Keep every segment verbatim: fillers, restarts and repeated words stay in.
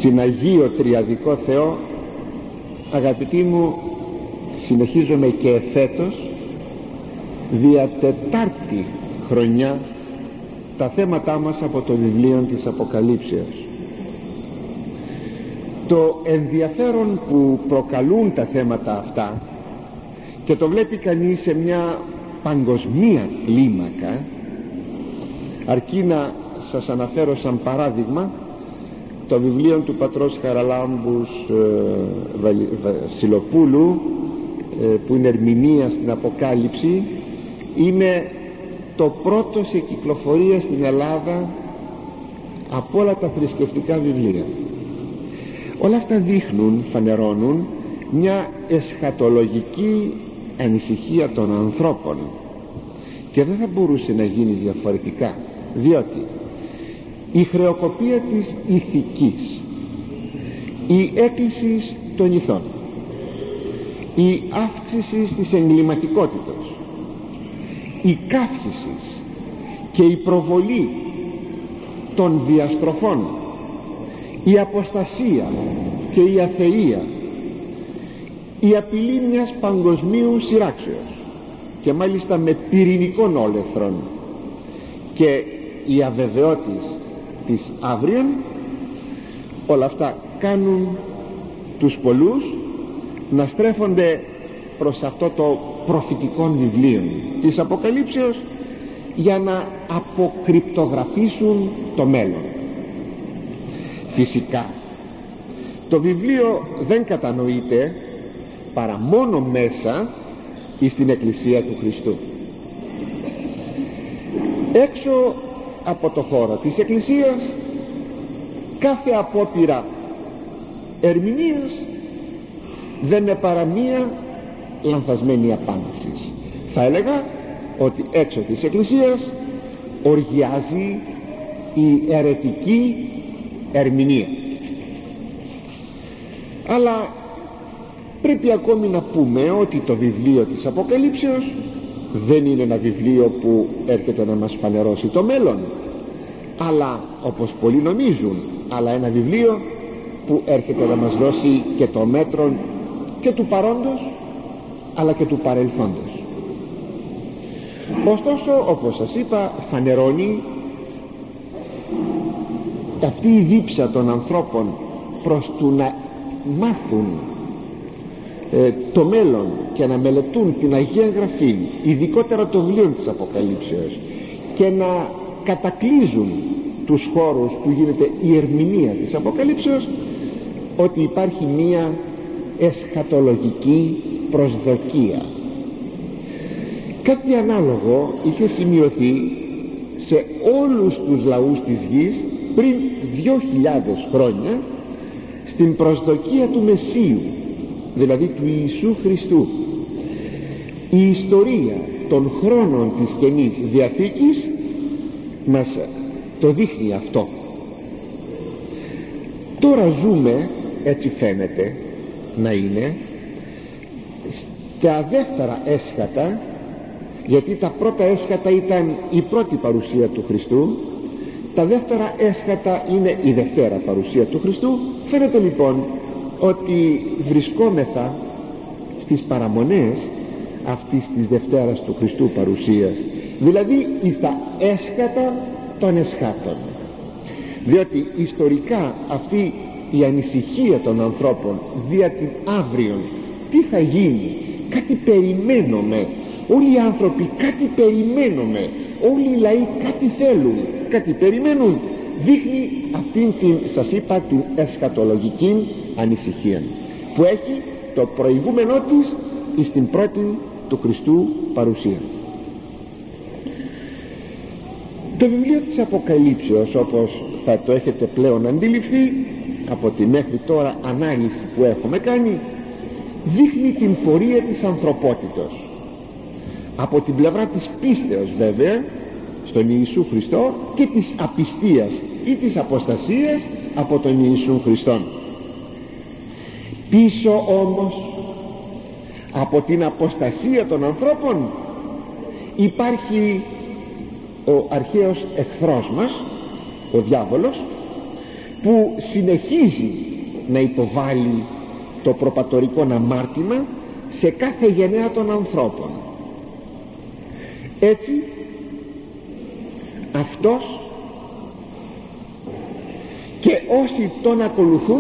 συναγείο τριαδικό Θεό, αγαπητοί μου, συνεχίζομαι και εφέτος δια τετάρτη χρονιά τα θέματά μας από το βιβλίο της Αποκαλύψεως. Το ενδιαφέρον που προκαλούν τα θέματα αυτά, και το βλέπει κανείς σε μια παγκοσμία κλίμακα, αρκεί να σας αναφέρω σαν παράδειγμα το βιβλίο του πατρός Χαραλάμπους ε, Βασιλοπούλου, ε, που είναι ερμηνεία στην Αποκάλυψη. Είναι το πρώτο σε κυκλοφορία στην Ελλάδα από όλα τα θρησκευτικά βιβλία. Όλα αυτά δείχνουν, φανερώνουν μια εσχατολογική ανησυχία των ανθρώπων, και δεν θα μπορούσε να γίνει διαφορετικά, διότι η χρεοκοπία της ηθικής, η έκκληση των ηθών, η αύξηση της εγκληματικότητας, η καύχηση και η προβολή των διαστροφών, η αποστασία και η αθεία, η απειλή μιας παγκοσμίου σειράξεως, και μάλιστα με πυρηνικών όλεθρων, και η αβεβαιότης της αύριον, όλα αυτά κάνουν τους πολλούς να στρέφονται προς αυτό το προφητικό βιβλίο της Αποκαλύψεως για να αποκρυπτογραφήσουν το μέλλον. Φυσικά το βιβλίο δεν κατανοείται παρά μόνο μέσα στην Εκκλησία του Χριστού. Έξω από το χώρο της Εκκλησίας, κάθε απόπειρα ερμηνείας δεν είναι παρά μία λανθασμένη απάντηση. Θα έλεγα ότι έξω της Εκκλησίας οργιάζει η αιρετική ερμηνεία. Αλλά πρέπει ακόμη να πούμε ότι το βιβλίο της Αποκαλύψεως δεν είναι ένα βιβλίο που έρχεται να μας φανερώσει το μέλλον, αλλά, όπως πολλοί νομίζουν, αλλά ένα βιβλίο που έρχεται να μας δώσει και το μέτρο και του παρόντος αλλά και του παρελθόντος. Ωστόσο, όπως σας είπα, φανερώνει αυτή η δίψα των ανθρώπων προς του να μάθουν ε, το μέλλον και να μελετούν την Αγία Γραφή, ειδικότερα το βιβλίο της Αποκαλύψεως, και να κατακλείζουν τους χώρους που γίνεται η ερμηνεία της Αποκαλύψεως, ότι υπάρχει μία εσχατολογική προσδοκία. Κάτι ανάλογο είχε σημειωθεί σε όλους τους λαούς της γης πριν δύο χιλιάδες χρόνια, στην προσδοκία του Μεσσίου, δηλαδή του Ιησού Χριστού. Η ιστορία των χρόνων της Καινής Διαθήκης μας το δείχνει αυτό. Τώρα ζούμε, έτσι φαίνεται να είναι, στα δεύτερα έσχατα, γιατί τα πρώτα έσχατα ήταν η πρώτη παρουσία του Χριστού, τα δεύτερα έσχατα είναι η δευτέρα παρουσία του Χριστού. Φαίνεται λοιπόν ότι βρισκόμεθα στις παραμονές αυτής της δευτέρας του Χριστού παρουσίας, δηλαδή στα έσχατα των εσχάτων, διότι ιστορικά αυτή η ανησυχία των ανθρώπων δια την αύριον, τι θα γίνει, κάτι περιμένουμε, όλοι οι άνθρωποι κάτι περιμένουμε, όλοι οι λαοί κάτι θέλουν, κάτι περιμένουν, δείχνει αυτήν την, σας είπα, την εσχατολογική ανησυχία που έχει το προηγούμενό της εις την πρώτη του Χριστού παρουσία. Το βιβλίο της Αποκαλύψεως, όπως θα το έχετε πλέον αντιληφθεί από τη μέχρι τώρα ανάλυση που έχουμε κάνει, δείχνει την πορεία της ανθρωπότητος από την πλευρά της πίστεως, βέβαια, στον Ιησού Χριστό, και της απιστίας ή της αποστασίας από τον Ιησού Χριστόν. Πίσω όμως από την αποστασία των ανθρώπων υπάρχει ο αρχαίος εχθρός μας, ο διάβολος, που συνεχίζει να υποβάλλει το προπατορικό αμάρτημα σε κάθε γενναία των ανθρώπων. Έτσι αυτός και όσοι τον ακολουθούν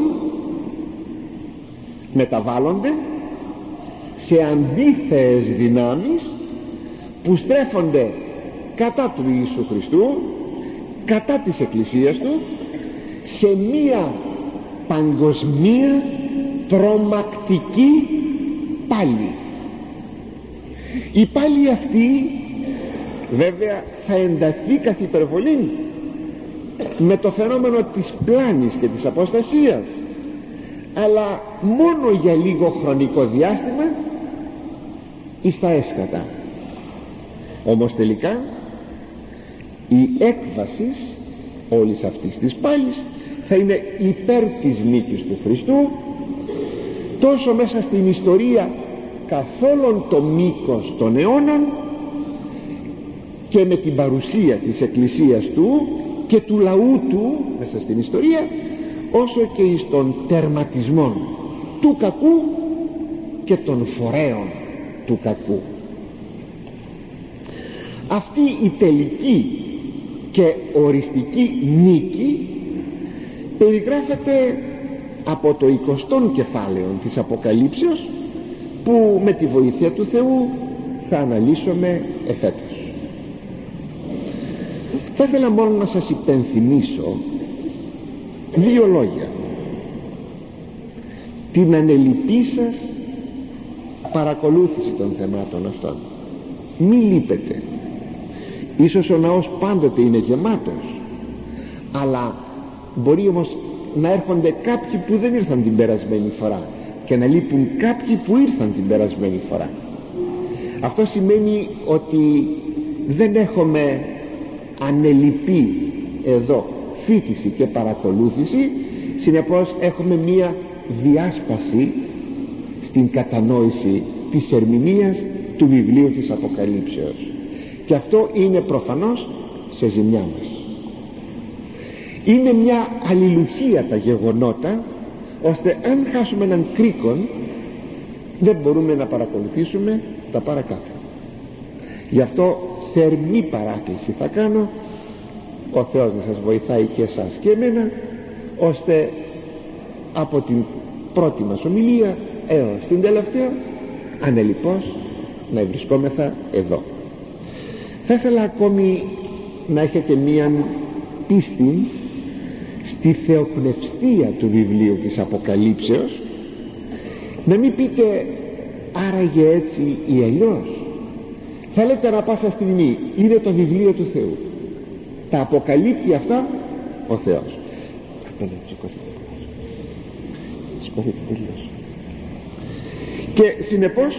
μεταβάλλονται σε αντίθεες δυνάμεις που στρέφονται κατά του Ιησού Χριστού, κατά της Εκκλησίας του, σε μία παγκοσμία τρομακτική πάλη. Η πάλη αυτή βέβαια θα ενταθεί καθ' υπερβολή με το φαινόμενο της πλάνης και της αποστασίας, αλλά μόνο για λίγο χρονικό διάστημα εις τα έσκατα. Όμως τελικά η έκβαση όλης αυτής της πάλης θα είναι υπέρ της νίκης του Χριστού, τόσο μέσα στην ιστορία καθ' όλον το μήκος των αιώνων και με την παρουσία της Εκκλησίας του και του λαού του μέσα στην ιστορία, όσο και εις των τερματισμών του κακού και των φορέων του κακού. Αυτή η τελική και οριστική νίκη περιγράφεται από το εικοστό κεφάλαιο της Αποκαλύψεως, που με τη βοήθεια του Θεού θα αναλύσουμε εφέτος. Θα ήθελα μόνο να σας υπενθυμίσω δύο λόγια: την ανελιπή σας παρακολούθηση των θεμάτων αυτών. Μη λείπετε. Ίσως ο ναός πάντοτε είναι γεμάτος, αλλά μπορεί όμως να έρχονται κάποιοι που δεν ήρθαν την περασμένη φορά και να λείπουν κάποιοι που ήρθαν την περασμένη φορά. Αυτό σημαίνει ότι δεν έχουμε ανελιπή εδώ φοιτηση και παρακολούθηση, συνεπώς έχουμε μία διάσπαση στην κατανόηση της ερμηνείας του βιβλίου της Αποκαλύψεως, και αυτό είναι προφανώς σε ζημιά μας. Είναι μια αλληλουχία τα γεγονότα, ώστε αν χάσουμε έναν κρίκον δεν μπορούμε να παρακολουθήσουμε τα παρακάτω. Γι' αυτό θερμή παράκληση θα κάνω, ο Θεός να σας βοηθάει και εσάς και εμένα, ώστε από την πρώτη μας ομιλία έως την τελευταία ανελιπώς να βρισκόμεθα εδώ. Θα ήθελα ακόμη να έχετε μία πίστη στη θεοπνευστία του βιβλίου της Αποκαλύψεως, να μην πείτε άραγε έτσι ή αλλιώς. Θα λέτε ανά πάσα στιγμή είναι το βιβλίο του Θεού, τα αποκαλύπτει αυτά ο Θεός. Σηκωθείτε τελείως. Και συνεπώς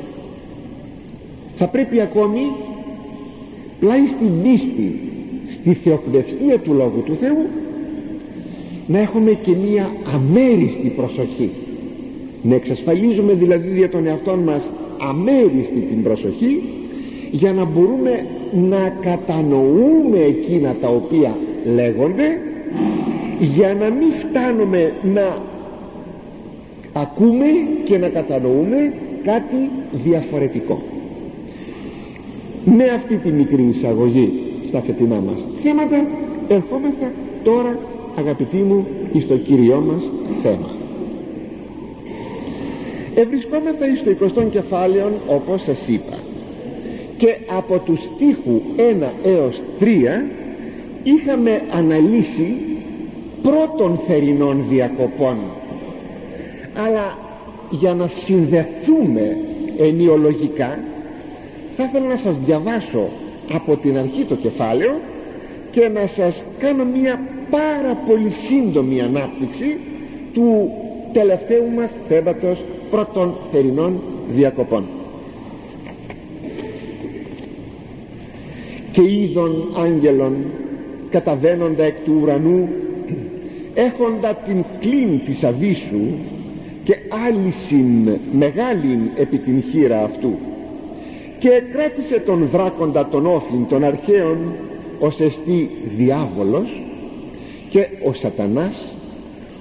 θα πρέπει ακόμη πλάι στην πίστη στη θεοπνευστία του Λόγου του Θεού να έχουμε και μία αμέριστη προσοχή, να εξασφαλίζουμε δηλαδή για τον εαυτό μας αμέριστη την προσοχή, για να μπορούμε να κατανοούμε εκείνα τα οποία λέγονται, για να μην φτάνουμε να ακούμε και να κατανοούμε κάτι διαφορετικό. Με αυτή τη μικρή εισαγωγή στα φετινά μας θέματα ερχόμεθα τώρα, αγαπητοί μου, εις το Κύριό μας θέμα. Ευρισκόμεθα εις το εικοστό κεφάλαιο, όπως σας είπα, και από του στίχου ένα έως τρία είχαμε αναλύσει πρώτων θερινών διακοπών, αλλά για να συνδεθούμε ενιολογικά θα ήθελα να σας διαβάσω από την αρχή το κεφάλαιο και να σας κάνω μια πάρα πολύ σύντομη ανάπτυξη του τελευταίου μας θέματος πρώτων θερινών διακοπών. Και είδων άγγελων καταβαίνοντα εκ του ουρανού, έχοντα την κλίν της αβύσσου και άλυσιν μεγάλην επί την χείρα αυτού, και κράτησε τον δράκοντα τον όφλην των αρχαίων, ως εστί διάβολος και ο σατανάς,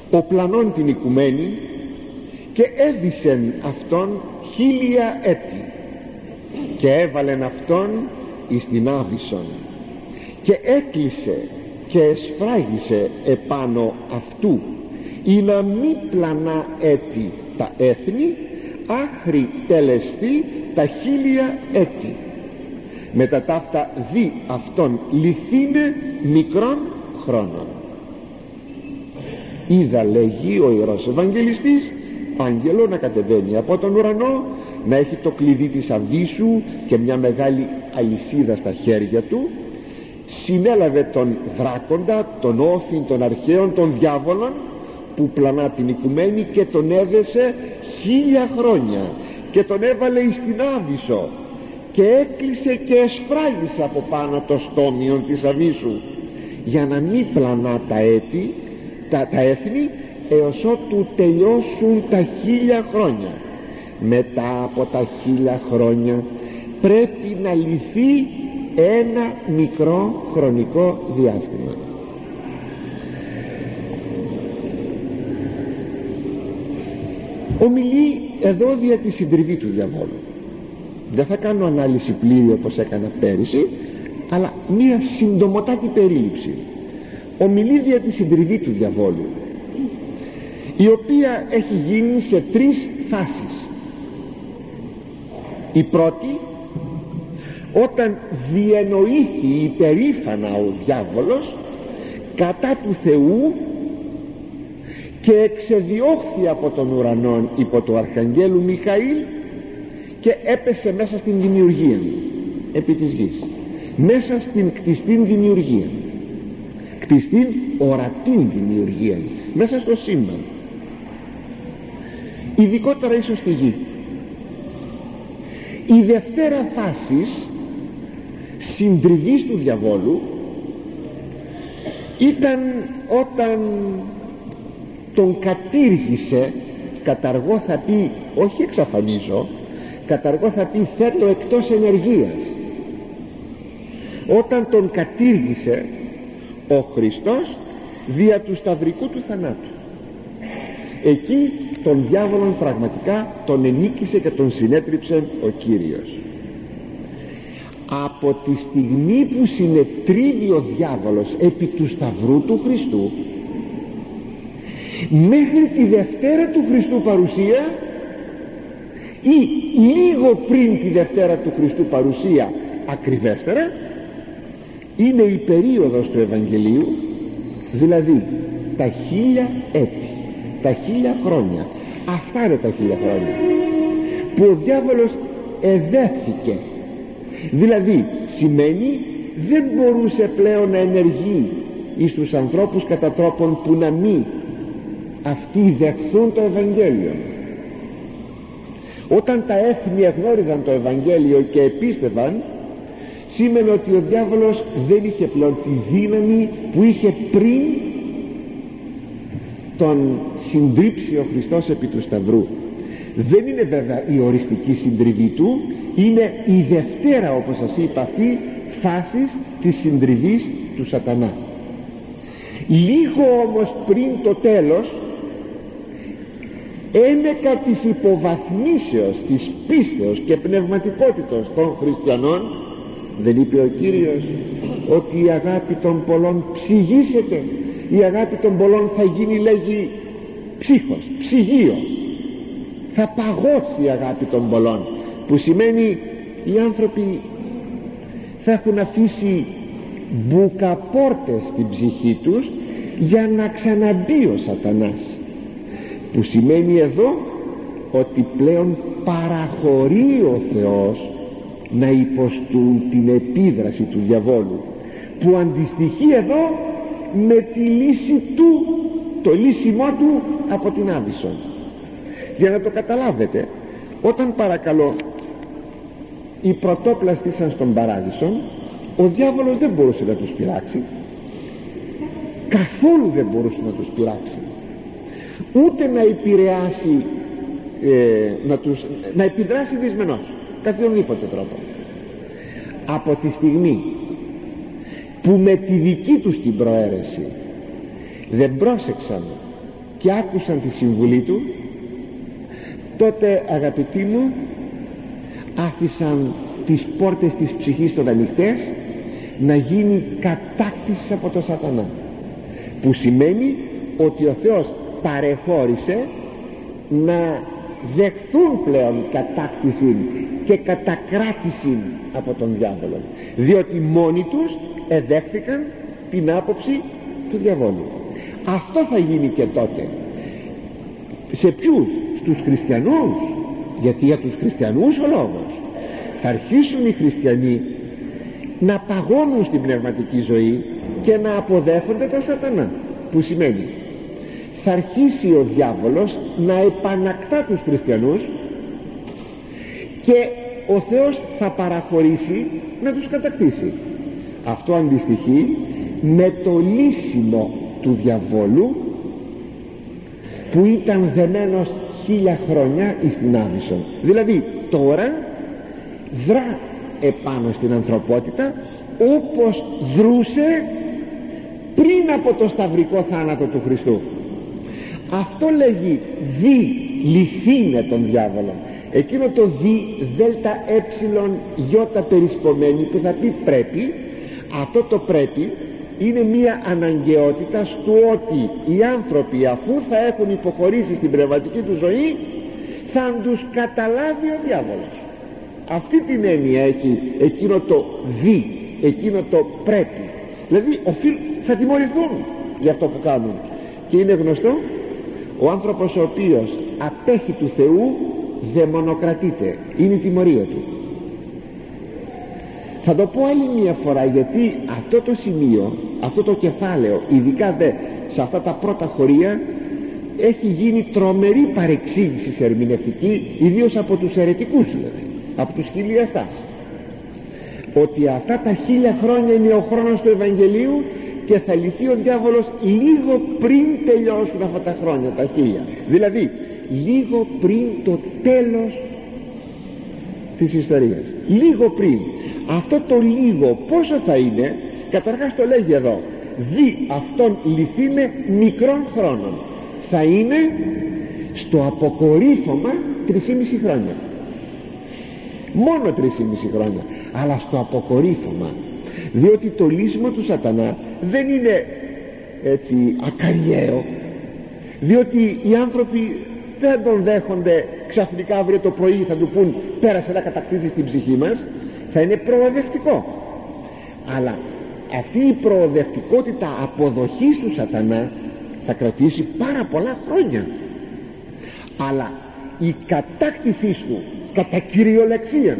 ο πλανών την οικουμένη και έδισεν αυτόν χίλια έτη και έβαλεν αυτόν εις την Άβυσσον και έκλεισε και εσφράγισε επάνω αυτού ή να μη πλανά έτη τα έθνη άχρη τελεστεί τα χίλια έτη. Μετά ταύτα δι αυτόν λυθύνε μικρών χρόνων. Είδα, λέγει ο Ιερός Ευαγγελιστής, άγγελο να κατεβαίνει από τον ουρανό, να έχει το κλειδί της Αβύσσου και μια μεγάλη αλυσίδα στα χέρια του. Συνέλαβε τον δράκοντα, τον όφιν των αρχαίων, των διάβολων που πλανά την οικουμένη και τον έδεσε χίλια χρόνια και τον έβαλε εις την Άβυσσο και έκλεισε και εσφράγισε από πάνω το στόμιον της Αβύσσου για να μην πλανά τα έτη, τα, τα έθνη, έως ότου τελειώσουν τα χίλια χρόνια. Μετά από τα χίλια χρόνια πρέπει να λυθεί ένα μικρό χρονικό διάστημα. Ομιλεί εδώ δια τη συντριβή του διαβόλου. Δεν θα κάνω ανάλυση πλήρη όπως έκανα πέρυσι, αλλά μία συντομοτάτη περίληψη. Ομιλεί δια τη συντριβή του διαβόλου, η οποία έχει γίνει σε τρεις φάσεις. Η πρώτη, όταν διενοήθη υπερήφανα ο διάβολος κατά του Θεού και εξεδιώχθη από τον ουρανόν υπό του Αρχαγγέλου Μιχαήλ και έπεσε μέσα στην δημιουργία επί της γης, μέσα στην κτιστήν δημιουργία, κτιστήν ορατήν δημιουργία, μέσα στο σύμπαν, ειδικότερα ίσως στη γη. Η δευτέρα φάση συντριβής του διαβόλου ήταν όταν τον κατήργησε, καταργώ θα πει, όχι εξαφανίζω, καταργώ θα πει θέτω εκτός ενεργείας. Όταν τον κατήργησε ο Χριστός δια του σταυρικού του θανάτου, εκεί τον διάβολον πραγματικά τον ενίκησε και τον συνέτριψε ο Κύριος. Από τη στιγμή που συνετρίβει ο διάβολος επί του σταυρού του Χριστού μέχρι τη Δευτέρα του Χριστού παρουσία ή λίγο πριν τη Δευτέρα του Χριστού παρουσία ακριβέστερα, είναι η περίοδος του Ευαγγελίου, δηλαδή τα χίλια έτη, τα χίλια χρόνια. Αυτά είναι τα χίλια χρόνια που ο διάβολος εδέθηκε, δηλαδή σημαίνει δεν μπορούσε πλέον να ενεργεί εις τους ανθρώπους κατά τρόπον που να μην αυτοί δεχθούν το Ευαγγέλιο. Όταν τα έθνη εγνώριζαν το Ευαγγέλιο και επίστευαν, σήμαινε ότι ο διάβολος δεν είχε πλέον τη δύναμη που είχε πριν τον συντρίψει ο Χριστός επί του σταυρού. Δεν είναι βέβαια η οριστική συντριβή του, είναι η δευτέρα, όπως σας είπα, αυτή φάσης της συντριβής του σατανά. Λίγο όμως πριν το τέλος, ένεκα της υποβαθμίσεως της πίστεως και πνευματικότητος των χριστιανών, δεν είπε ο Κύριος ότι η αγάπη των πολλών ψυγίσεται, η αγάπη των πολλών θα γίνει, λέγει, ψύχος, ψυγείο, θα παγώσει η αγάπη των πολλών, που σημαίνει οι άνθρωποι θα έχουν αφήσει μπουκαπόρτες στην ψυχή τους για να ξαναμπεί ο σατανάς, που σημαίνει εδώ ότι πλέον παραχωρεί ο Θεός να υποστούν την επίδραση του διαβόλου, που αντιστοιχεί εδώ με τη λύση του, το λύσιμό του από την Άβυσσον. Για να το καταλάβετε, όταν παρακαλώ οι πρωτόπλαστοι σαν στον Παράδεισον, ο διάβολος δεν μπορούσε να τους πειράξει, καθόλου δεν μπορούσε να τους πειράξει, ούτε να επηρεάσει, ε, να, τους, να επιδράσει δυσμενώς, καθιονδήποτε τρόπο. Από τη στιγμή που με τη δική τους την προαίρεση δεν πρόσεξαν και άκουσαν τη συμβουλή του, τότε αγαπητοί μου άφησαν τις πόρτες της ψυχής των ανοιχτές να γίνει κατάκτηση από τον σατανά, που σημαίνει ότι ο Θεός παρεχώρησε να δεχθούν πλέον κατάκτηση και κατακράτηση από τον διάβολο, διότι μόνοι τους εδέχθηκαν την άποψη του διαβόλου. Αυτό θα γίνει και τότε. Σε ποιους? Στους χριστιανούς, γιατί για τους χριστιανούς ο λόγος. Θα αρχίσουν οι χριστιανοί να παγώνουν στην πνευματική ζωή και να αποδέχονται τον σατανά, που σημαίνει θα αρχίσει ο διάβολος να επανακτά τους χριστιανούς και ο Θεός θα παραχωρήσει να τους κατακτήσει. Αυτό αντιστοιχεί με το λύσιμο του διαβόλου που ήταν δεμένος χίλια χρόνια εις την Άβυσσο. Δηλαδή τώρα δρά επάνω στην ανθρωπότητα όπως δρούσε πριν από το σταυρικό θάνατο του Χριστού. Αυτό λέγει δι λυθήνε τον διάβολο. Εκείνο το δι δέλτα έψιλον γιώτα περισπομένη που θα πει πρέπει. Αυτό το πρέπει είναι μία αναγκαιότητα στο ότι οι άνθρωποι, αφού θα έχουν υποχωρήσει στην πνευματική του ζωή, θα τους καταλάβει ο διάβολος. Αυτή την έννοια έχει εκείνο το δι, εκείνο το πρέπει. Δηλαδή οφείλ, θα τιμωρηθούν για αυτό που κάνουν. Και είναι γνωστό, ο άνθρωπος ο οποίος απέχει του Θεού δαιμονοκρατείται, είναι η τιμωρία του. Θα το πω άλλη μια φορά, γιατί αυτό το σημείο, αυτό το κεφάλαιο, ειδικά δε σε αυτά τα πρώτα χωρία, έχει γίνει τρομερή παρεξήγηση ερμηνευτική, ιδίως από τους αιρετικούς, δηλαδή από τους χιλιαστάς, ότι αυτά τα χίλια χρόνια είναι ο χρόνος του Ευαγγελίου και θα λυθεί ο διάβολος λίγο πριν τελειώσουν αυτά τα χρόνια, τα χίλια, δηλαδή λίγο πριν το τέλος της ιστορίας, λίγο πριν. Αυτό το λίγο πόσο θα είναι? Καταρχάς το λέγει εδώ, δι αυτόν λυθήνε μικρών χρόνων, θα είναι στο αποκορύφωμα τρεισήμισι χρόνια, μόνο τρεισήμισι χρόνια, αλλά στο αποκορύφωμα, διότι το λύσιμο του σατανά δεν είναι έτσι ακαριαίο, διότι οι άνθρωποι δεν τον δέχονται ξαφνικά αύριο το πρωί θα του πούν πέρασε να κατακτήσεις την ψυχή μας. Θα είναι προοδευτικό, αλλά αυτή η προοδευτικότητα αποδοχής του σατανά θα κρατήσει πάρα πολλά χρόνια, αλλά η κατάκτησή του κατά κυριολεξία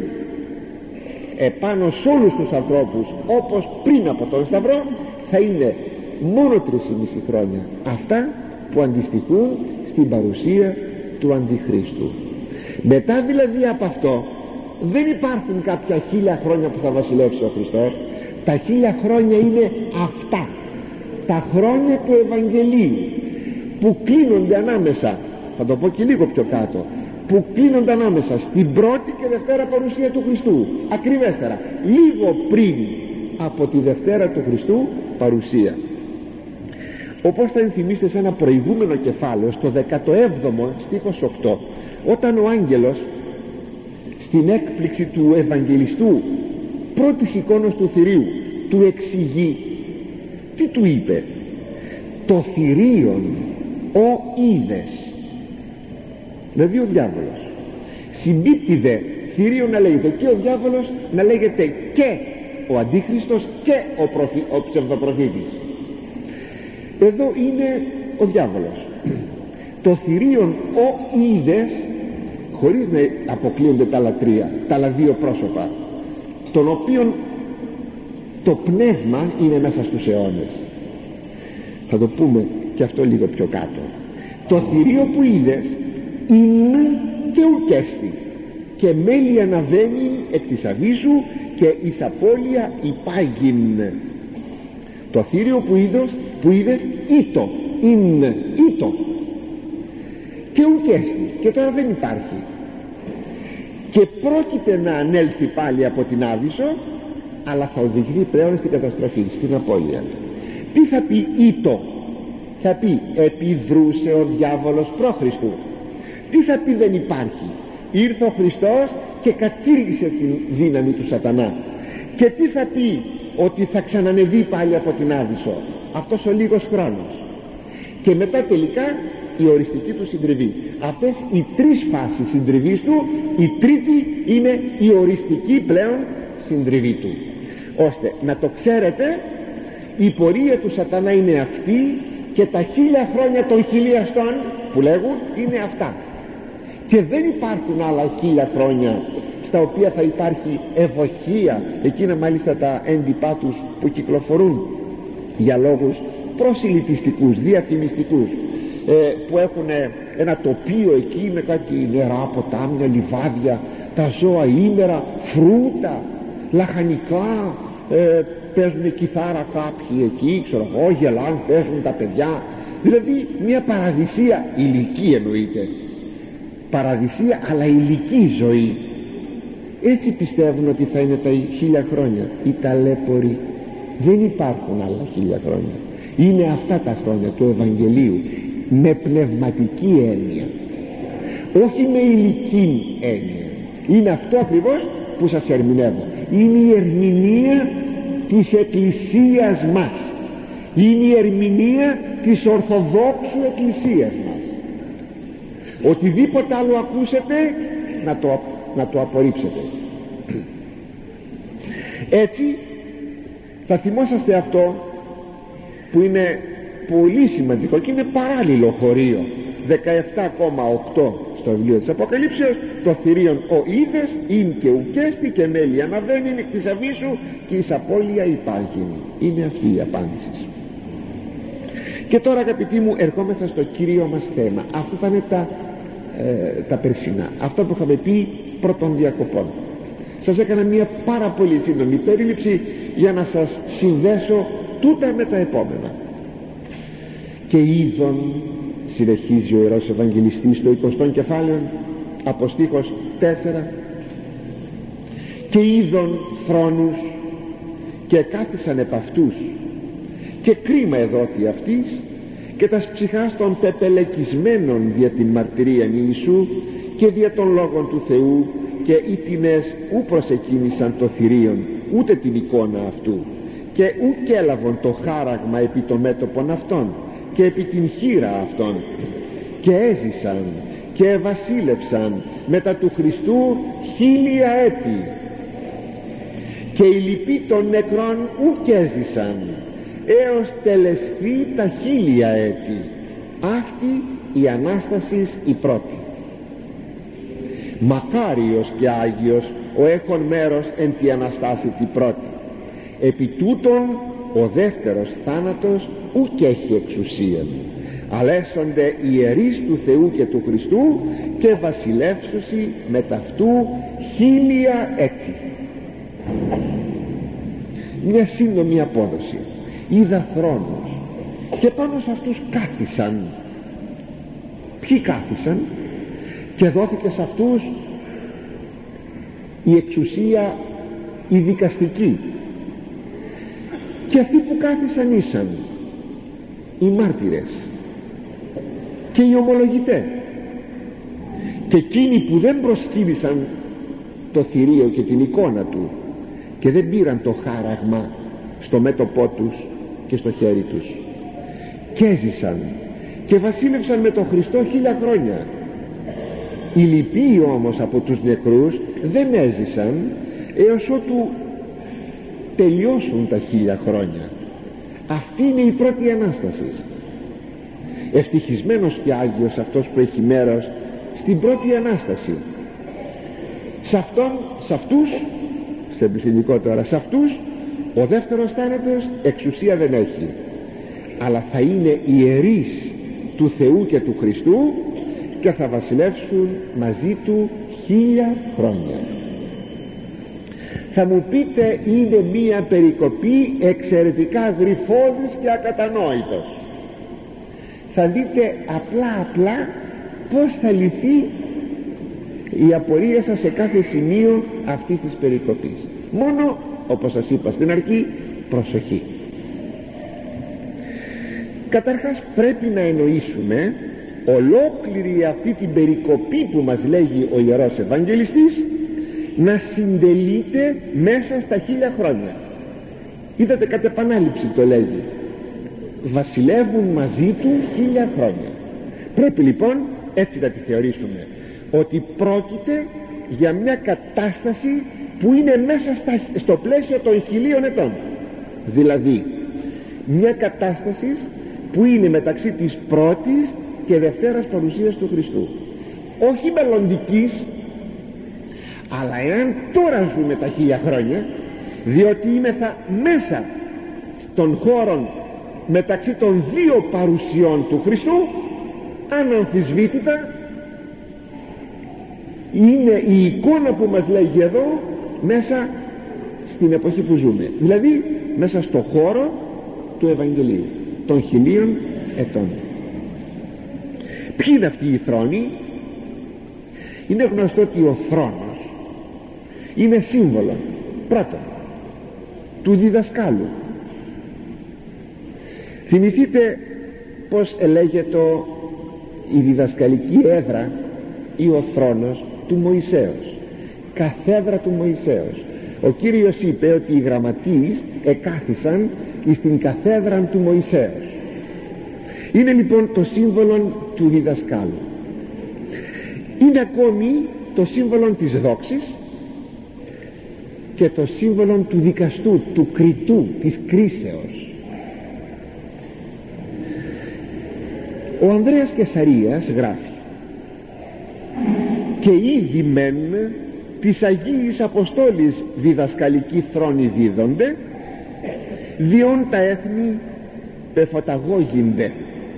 επάνω σε όλους τους ανθρώπους όπως πριν από τον Σταυρό θα είναι μόνο τρεισήμισι χρόνια, αυτά που αντιστοιχούν στην παρουσία του Αντιχρίστου. Μετά δηλαδή από αυτό δεν υπάρχουν κάποια χίλια χρόνια που θα βασιλεύσει ο Χριστός. Τα χίλια χρόνια είναι αυτά, τα χρόνια του Ευαγγελίου, που κλείνονται ανάμεσα, θα το πω και λίγο πιο κάτω, που κλείνονται ανάμεσα στην πρώτη και δευτέρα παρουσία του Χριστού, ακριβέστερα λίγο πριν από τη δευτέρα του Χριστού παρουσία. Όπως θα ενθυμίστε σε ένα προηγούμενο κεφάλαιο, στο δεκαεπτό στίχος οκτώ, όταν ο άγγελος στην έκπληξη του Ευαγγελιστού πρώτης εικόνος του θηρίου του εξηγεί, τι του είπε? Το θηρίον ο είδες, δηλαδή ο διάβολος. Συμπίπτει δε θηρίον να λέγεται και ο διάβολος, να λέγεται και ο Αντίχριστος και ο, προφη, ο ψευδοπροφήτης. Εδώ είναι ο διάβολος. Το θηρίον ο είδες, χωρίς να αποκλείονται τα άλλα τρία, τα άλλα δύο πρόσωπα, των οποίων το πνεύμα είναι μέσα στους αιώνες. Θα το πούμε και αυτό λίγο πιο κάτω. Το θηρίο που είδες είναι και ουκέστη, και μέλη αναβαίνει εκ της αβύσσου και εις απώλεια υπάγειν. Το θήριο που είδες, που είδες ήτο, είναι ήτο και ουκέστη, και τώρα δεν υπάρχει, και πρόκειται να ανέλθει πάλι από την Άβυσσο, αλλά θα οδηγηθεί πλέον στην καταστροφή, στην απώλεια. Τι θα πει ήτο? Θα πει επιδρούσε ο διάβολος προ Χριστού. Τι θα πει δεν υπάρχει? Ήρθε ο Χριστός και κατήργησε τη δύναμη του σατανά. Και τι θα πει? Ότι θα ξανανεβεί πάλι από την Άδυσσο αυτός ο λίγος χρόνος. Και μετά τελικά η οριστική του συντριβή. Αυτές οι τρεις φάσεις συντριβής του, η τρίτη είναι η οριστική πλέον συντριβή του. Ώστε να το ξέρετε, η πορεία του σατανά είναι αυτή και τα χίλια χρόνια των χιλιαστών που λέγουν είναι αυτά. Και δεν υπάρχουν άλλα χίλια χρόνια στα οποία θα υπάρχει ευωχία, εκείνα μάλιστα τα έντυπά τους που κυκλοφορούν για λόγους προσιλητιστικούς, διαφημιστικούς, ε, που έχουν ένα τοπίο εκεί με κάτι νερά, ποτάμια, λιβάδια, τα ζώα ήμερα, φρούτα, λαχανικά, ε, παίζουν κιθάρα κάποιοι εκεί, ξέρω εγώ, γελάν, παίζουν τα παιδιά. Δηλαδή μια παραδεισία, ηλική εννοείται, παραδεισία αλλά ηλική ζωή. Έτσι πιστεύουν ότι θα είναι τα χίλια χρόνια. Οι ταλέποροι. Δεν υπάρχουν άλλα χίλια χρόνια. Είναι αυτά τα χρόνια του Ευαγγελίου, με πνευματική έννοια, όχι με ηλική έννοια. Είναι αυτό ακριβώς που σας ερμηνεύω. Είναι η ερμηνεία της Εκκλησίας μας, είναι η ερμηνεία της Ορθοδόξου Εκκλησίας μας. Οτιδήποτε άλλο ακούσετε να το, να το απορρίψετε. Έτσι θα θυμόσαστε αυτό που είναι πολύ σημαντικό και είναι παράλληλο χωρίο δεκαεπτά κόμμα οκτώ στο βιβλίο της Αποκαλύψεως, το θηρίον ο είδες ειν και ουκέστη και μέλη αναβαίνει εκ της αβύσσου και εις απώλεια υπάρχει. Είναι αυτή η απάντηση. Και τώρα αγαπητοί μου ερχόμεθα στο κύριο μας θέμα. Αυτά ήταν τα, ε, τα περσινά, αυτά που είχαμε πει πρώτων διακοπών. Σας έκανα μια πάρα πολύ σύντομη περίληψη για να σας συνδέσω τούτα με τα επόμενα. Και είδον, συνεχίζει ο Ιερός Ευαγγελιστής στο εικοστό κεφάλαιο από στίχος τέσσερα, και είδον θρόνους και κάθισαν επ' αυτούς και κρίμα εδόθη αυτής και τας ψυχάς των πεπελεκισμένων δια την μαρτυρίαν Ιησού και δια των λόγων του Θεού, και οι τινές ου προσεκίνησαν το θηρίον ούτε την εικόνα αυτού και ουκ έλαβον το χάραγμα επί το μέτωπον αυτών και επί την χείρα αυτών, και έζησαν και ευασίλευσαν μετά του Χριστού χίλια έτη, και οι λοιποί των νεκρών ουκ έζησαν έως τελεσθεί τα χίλια έτη. Αυτή η Ανάστασης η πρώτη. Μακάριος και Άγιος ο έχων μέρος εν τη Αναστάση τη πρώτη. Επί τούτον ο δεύτερος θάνατος ουκ έχει εξουσία, αλλά έσονται ιερείς του Θεού και του Χριστού και βασιλεύσουσι με ταυτού χίλια έτη. Μια σύντομη απόδοση. Είδα θρόνους και πάνω σε αυτούς κάθισαν. Ποιοι κάθισαν? Και δόθηκε σε αυτούς η εξουσία η δικαστική, και αυτοί που κάθισαν ήσαν οι μάρτυρες και οι ομολογητές, και εκείνοι που δεν προσκύνησαν το θηρίο και την εικόνα του και δεν πήραν το χάραγμα στο μέτωπό τους και στο χέρι τους, και έζησαν και βασίλευσαν με τον Χριστό χίλια χρόνια. Οι λοιποί όμως από τους νεκρούς δεν έζησαν έως ότου τελειώσουν τα χίλια χρόνια. Αυτή είναι η πρώτη Ανάσταση. Ευτυχισμένος και Άγιος αυτός που έχει μέρος στην πρώτη Ανάσταση. Σε αυτόν, σε αυτούς, σε πληθυντικό τώρα, σε αυτούς ο δεύτερος θάνατος εξουσία δεν έχει, αλλά θα είναι ιερείς του Θεού και του Χριστού και θα βασιλεύσουν μαζί του χίλια χρόνια. Θα μου πείτε, είναι μία περικοπή εξαιρετικά γρυφώδης και ακατανόητος. Θα δείτε απλά απλά πως θα λυθεί η απορία σας σε κάθε σημείο αυτής της περικοπής. Μόνο, όπως σας είπα στην αρχή, προσοχή. Καταρχάς πρέπει να εννοήσουμε ολόκληρη αυτή την περικοπή που μας λέγει ο Ιερός Ευαγγελιστής να συντελείται μέσα στα χίλια χρόνια. Είδατε, κατ' επανάληψη το λέγει, βασιλεύουν μαζί του χίλια χρόνια. Πρέπει λοιπόν έτσι να τη θεωρήσουμε, ότι πρόκειται για μια κατάσταση που είναι μέσα στα, στο πλαίσιο των χιλίων ετών, δηλαδή μια κατάσταση που είναι μεταξύ της πρώτης και δευτέρας παρουσίας του Χριστού, όχι μελλοντικής, αλλά εάν τώρα ζούμε τα χίλια χρόνια, διότι είμεθα μέσα στον χώρο μεταξύ των δύο παρουσιών του Χριστού, αναμφισβήτητα είναι η εικόνα που μας λέγει εδώ μέσα στην εποχή που ζούμε, δηλαδή μέσα στο χώρο του Ευαγγελίου των χιλίων ετών. Ποιοι είναι αυτοί οι θρόνοι? Είναι γνωστό ότι ο θρόνος είναι σύμβολο πρώτον του διδασκάλου. Θυμηθείτε πως ελέγεται η διδασκαλική έδρα ή ο θρόνος του Μωυσέως, καθέδρα του Μωυσέως. Ο Κύριος είπε ότι οι γραμματείς εκάθισαν στην καθέδρα του Μωυσέως. Είναι λοιπόν το σύμβολο του διδασκάλου. Είναι ακόμη το σύμβολο της δόξης και το σύμβολο του δικαστού, του κριτού, της κρίσεως. Ο Ανδρέας Κεσαρίας γράφει: «Και ήδη μεν της Αγίης Αποστόλης διδασκαλικοί θρόνοι δίδονται, διόν τα έθνη πεφωταγώγυνται».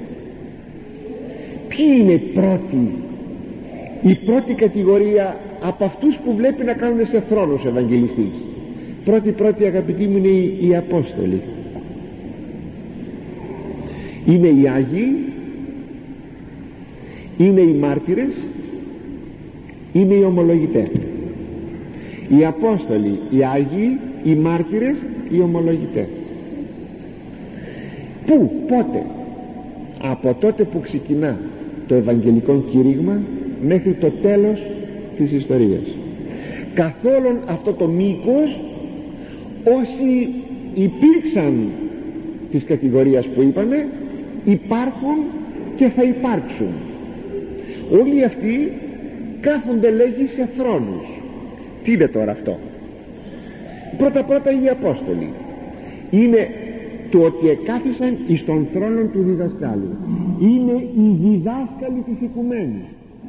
Ποιοι είναι οι πρώτοι, η πρώτη κατηγορία από αυτούς που βλέπει να κάνουν σε θρόνος ο Ευαγγελιστής? Πρώτη πρώτη αγαπητοί μου είναι οι, οι Απόστολοι, είναι οι Άγιοι, είναι οι μάρτυρες, είναι οι ομολογητές. Οι Απόστολοι, οι Άγιοι, οι μάρτυρες, οι ομολογητές. Πού, πότε? Από τότε που ξεκινά το Ευαγγελικό κήρυγμα μέχρι το τέλος της ιστορίας. Καθ' όλον αυτό το μήκος, όσοι υπήρξαν της κατηγορίας που είπαμε, υπάρχουν και θα υπάρξουν. Όλοι αυτοί κάθονται, λέγει, σε θρόνους. Τι είναι τώρα αυτό? Πρώτα πρώτα οι Απόστολοι είναι το ότι εκάθισαν εις τον θρόνο του διδασκάλου. Είναι οι διδάσκαλοι της οικουμένης.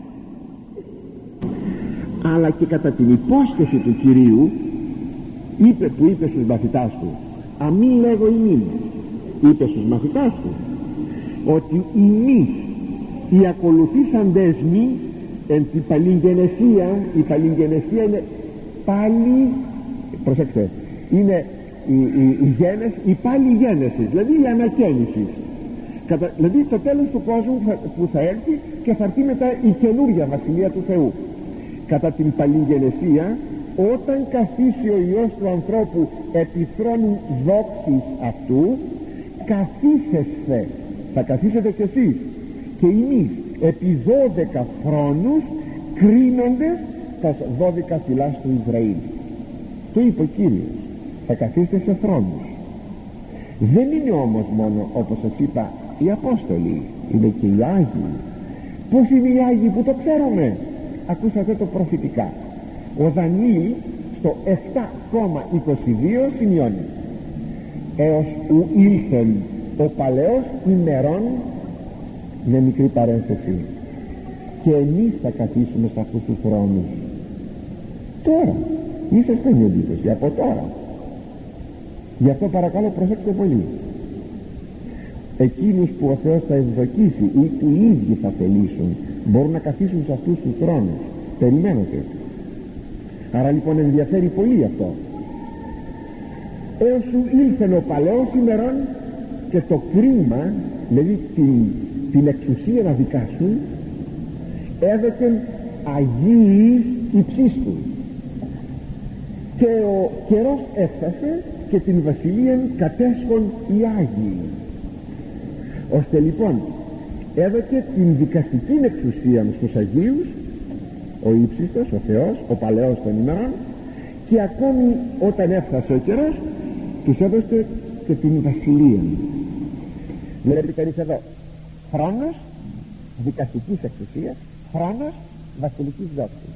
Αλλά και κατά την υπόσχεση του Κυρίου είπε, που είπε στους μαθητάς του, αμή λέγω ημίν, είπε στους μαθητάς του ότι εμείς οι ακολουθήσαντες μη εν την παλιγενεσία, η παλιγενεσία είναι πάλι, προσέξτε, είναι η, η, η γένεση, η πάλι γένεση, δηλαδή η ανακαίνιση, Κατα, δηλαδή το τέλος του κόσμου που θα, που θα έρθει και θα έρθει μετά η καινούργια βασιλεία του Θεού. Κατά την παλιγενεσία, όταν καθίσει ο Υιός του ανθρώπου επί θρόνου δόξης αυτού, καθίσεσθε, θα καθίσετε κι εσείς και εμείς επί δώδεκα θρόνους, κρίνοντες τα δώδεκα φυλάς του Ισραήλ. Το είπε ο Κύριος, θα καθίσετε σε θρόνους. Δεν είναι όμως μόνο, όπως σας είπα, οι Απόστολοι, είναι και οι Άγιοι. Πώς είναι οι Άγιοι που το ξέρουμε? Ακούσατε το προφητικά. Ο Δανιήλ στο επτά είκοσι δύο σημειώνει: έως ου ήλθεν ο παλαιός ημερών, με μικρή παρένθεση, και εμείς θα καθίσουμε σε αυτούς τους θρόνους. Τώρα, μη σας κάνει εντύπωση, από τώρα. Γι' αυτό παρακαλώ προσέξτε πολύ. Εκείνους που ο Θεός θα ευδοκίσει ή που οι ίδιοι θα θελήσουν, μπορούν να καθίσουν σε αυτούς τους θρόνους. Περιμένετε. Άρα λοιπόν ενδιαφέρει πολύ αυτό. Έως σου ήλθεν ο παλαιός ημερών, και το κρίμα, δηλαδή την, την εξουσία να δικάσουν, έδωκεν Αγίης υψίστου. Και ο καιρός έφτασε και την βασιλείαν κατέσχον οι Άγιοι. ώστε λοιπόν έδωκε την δικαστική εξουσία στους Αγίους, ο ύψιστος, ο Θεός, ο παλαιός των ημερών, και ακόμη όταν έφτασε ο καιρός τους έδωσε και την βασιλεία. Βλέπει κανείς εδώ χρόνος δικαστικής εξουσίας, χρόνος βασιλικής δόξης.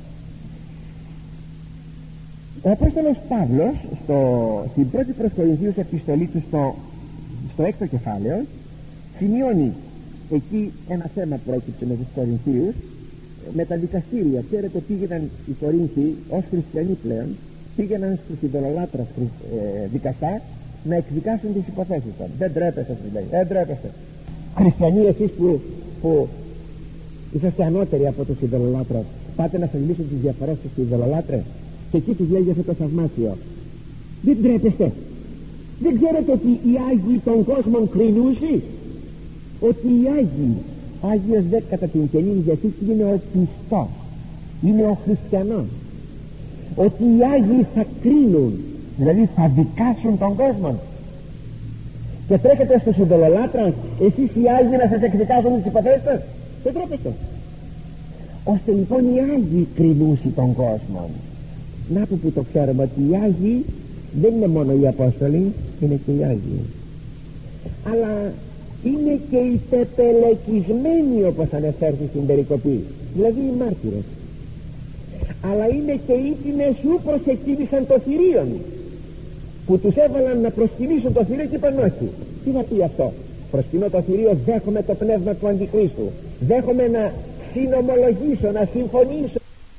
Ο Απόστολος Παύλος στο, στην πρώτη προς Κορινθίους επιστολή του στο, στο έκτο κεφάλαιο σημειώνει εκεί ένα θέμα που πρόκειψε με τους Κορινθίους με τα δικαστήρια. Ξέρετε, πήγαιναν οι Κορίνθιοι ως χριστιανοί πλέον, πήγαιναν στους ειδωλολάτρες ε, δικαστά να εκδικάσουν τις υποθέσεις των. Δεν τρέπεστε, τους λέει, δεν τρέπεστε. Χριστιανοί εσείς που, που είσαστε ανώτεροι από τους ειδωλολάτρες, πάτε να σας λύσουν τις διαφορές τους ειδωλολάτρες, και εκεί τους λέει αυτό το θαυμάσιο. Δεν τρέπεστε. Δεν ξέρετε ότι οι Άγιοι των κόσμων κρινούσι, ότι οι Άγιοι, Άγιος δε κατά την Καινή Διαθήκη είναι ο πιστός, είναι ο χριστιανός, ότι οι Άγιοι θα κρίνουν, δηλαδή θα δικάσουν τον κόσμο. Και τρέχετε στους ειδωλολάτρες εσείς οι Άγιοι να σας εκδικάσουν τις υποθέσεις σας. Δεν τρέπεστε. Ώστε λοιπόν οι Άγιοι κρινούσι τον κόσμο. Να που, που το ξέρουμε ότι οι Άγιοι δεν είναι μόνο οι Απόστολοι, είναι και οι Άγιοι, αλλά είναι και οι πεπελεκισμένοι, όπως ανεφέρθη στην περικοπή, δηλαδή οι μάρτυρες. Αλλά είναι και οι τιμές που προσεκίνησαν το θηρίον, που τους έβαλαν να προσκυνήσουν το θηρίο και είπαν όχι. Τι θα πει αυτό? Προσκυνώ το θηρίο, δέχομαι το πνεύμα του Αντιχρίστου, δέχομαι να συνομολογήσω, να συμφωνήσω.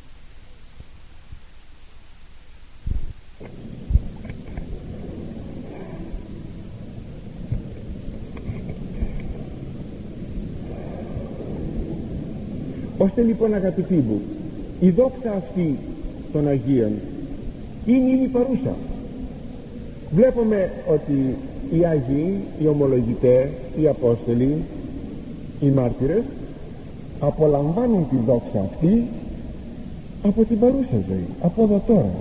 Ώστε λοιπόν, αγαπητοί μου, η δόξα αυτή των Αγίων είναι ήδη παρούσα. Βλέπουμε ότι οι Άγιοι, οι ομολογητές, οι Απόστολοι, οι μάρτυρες απολαμβάνουν τη δόξα αυτή από την παρούσα ζωή, από εδώ τώρα.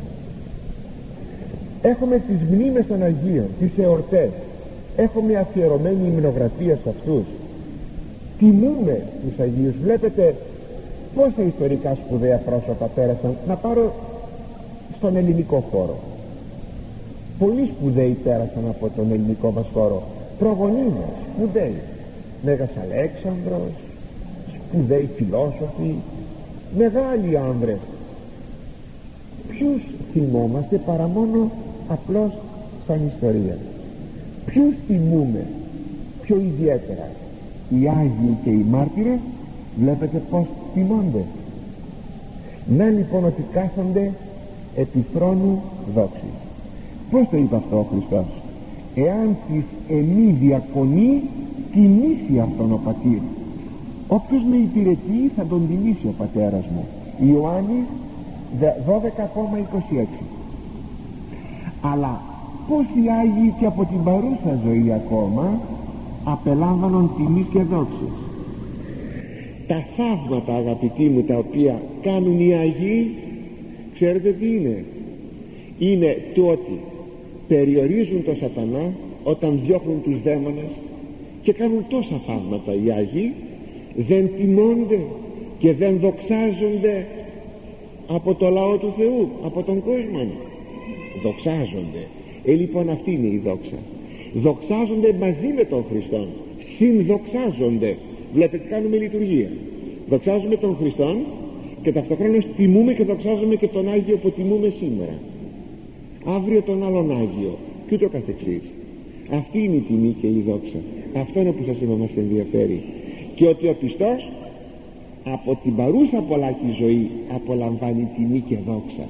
Έχουμε τις μνήμες των Αγίων, τις εορτές, έχουμε αφιερωμένη υμνογραφία σε αυτούς, τιμούμε τους Αγίους. Βλέπετε πόσα ιστορικά σπουδαία πρόσωπα πέρασαν. Να πάρω στον ελληνικό χώρο, πολλοί σπουδαίοι πέρασαν από τον ελληνικό μας χώρο, προγονείς μας σπουδαίοι, Μέγας Αλέξανδρος, σπουδαίοι φιλόσοφοι, μεγάλοι άνδρες. Ποιους θυμόμαστε παρά μόνο απλώς σαν ιστορία? Ποιους τιμούμε πιο ιδιαίτερα? Οι Άγιοι και οι μάρτυρες, βλέπετε πως τιμώνται. Να λοιπόν ότι κάθονται επί θρόνου δόξης. Πώς το είπε αυτό ο Χριστός? Εάν της εμή διακονεί, τιμήσει αυτόν ο πατήρ. Όποιος με υπηρετεί θα τον τιμήσει ο πατέρας μου. Ιωάννης δώδεκα είκοσι έξι. Αλλά πόσοι Άγιοι και από την παρούσα ζωή ακόμα απελάμβανον τιμής και δόξης. Τα θαύματα, αγαπητοί μου, τα οποία κάνουν οι Άγιοι, ξέρετε τι είναι? Είναι το ότι περιορίζουν τον σατανά όταν διώχνουν τους δαίμονες, και κάνουν τόσα θαύματα οι Άγιοι, δεν τιμώνται και δεν δοξάζονται από το λαό του Θεού, από τον κόσμο? Δοξάζονται. Ε, λοιπόν, αυτή είναι η δόξα. Δοξάζονται μαζί με τον Χριστόν, συνδοξάζονται. Βλέπετε, κάνουμε λειτουργία, δοξάζουμε τον Χριστόν και ταυτοχρόνως τιμούμε και δοξάζουμε και τον Άγιο που τιμούμε σήμερα, αύριο τον άλλον Άγιο, και ούτω καθεξής. Αυτή είναι η τιμή και η δόξα. Αυτό είναι που σας είπα μας ενδιαφέρει. Και ότι ο πιστός από την παρούσα πολλάκη ζωή απολαμβάνει τιμή και δόξα.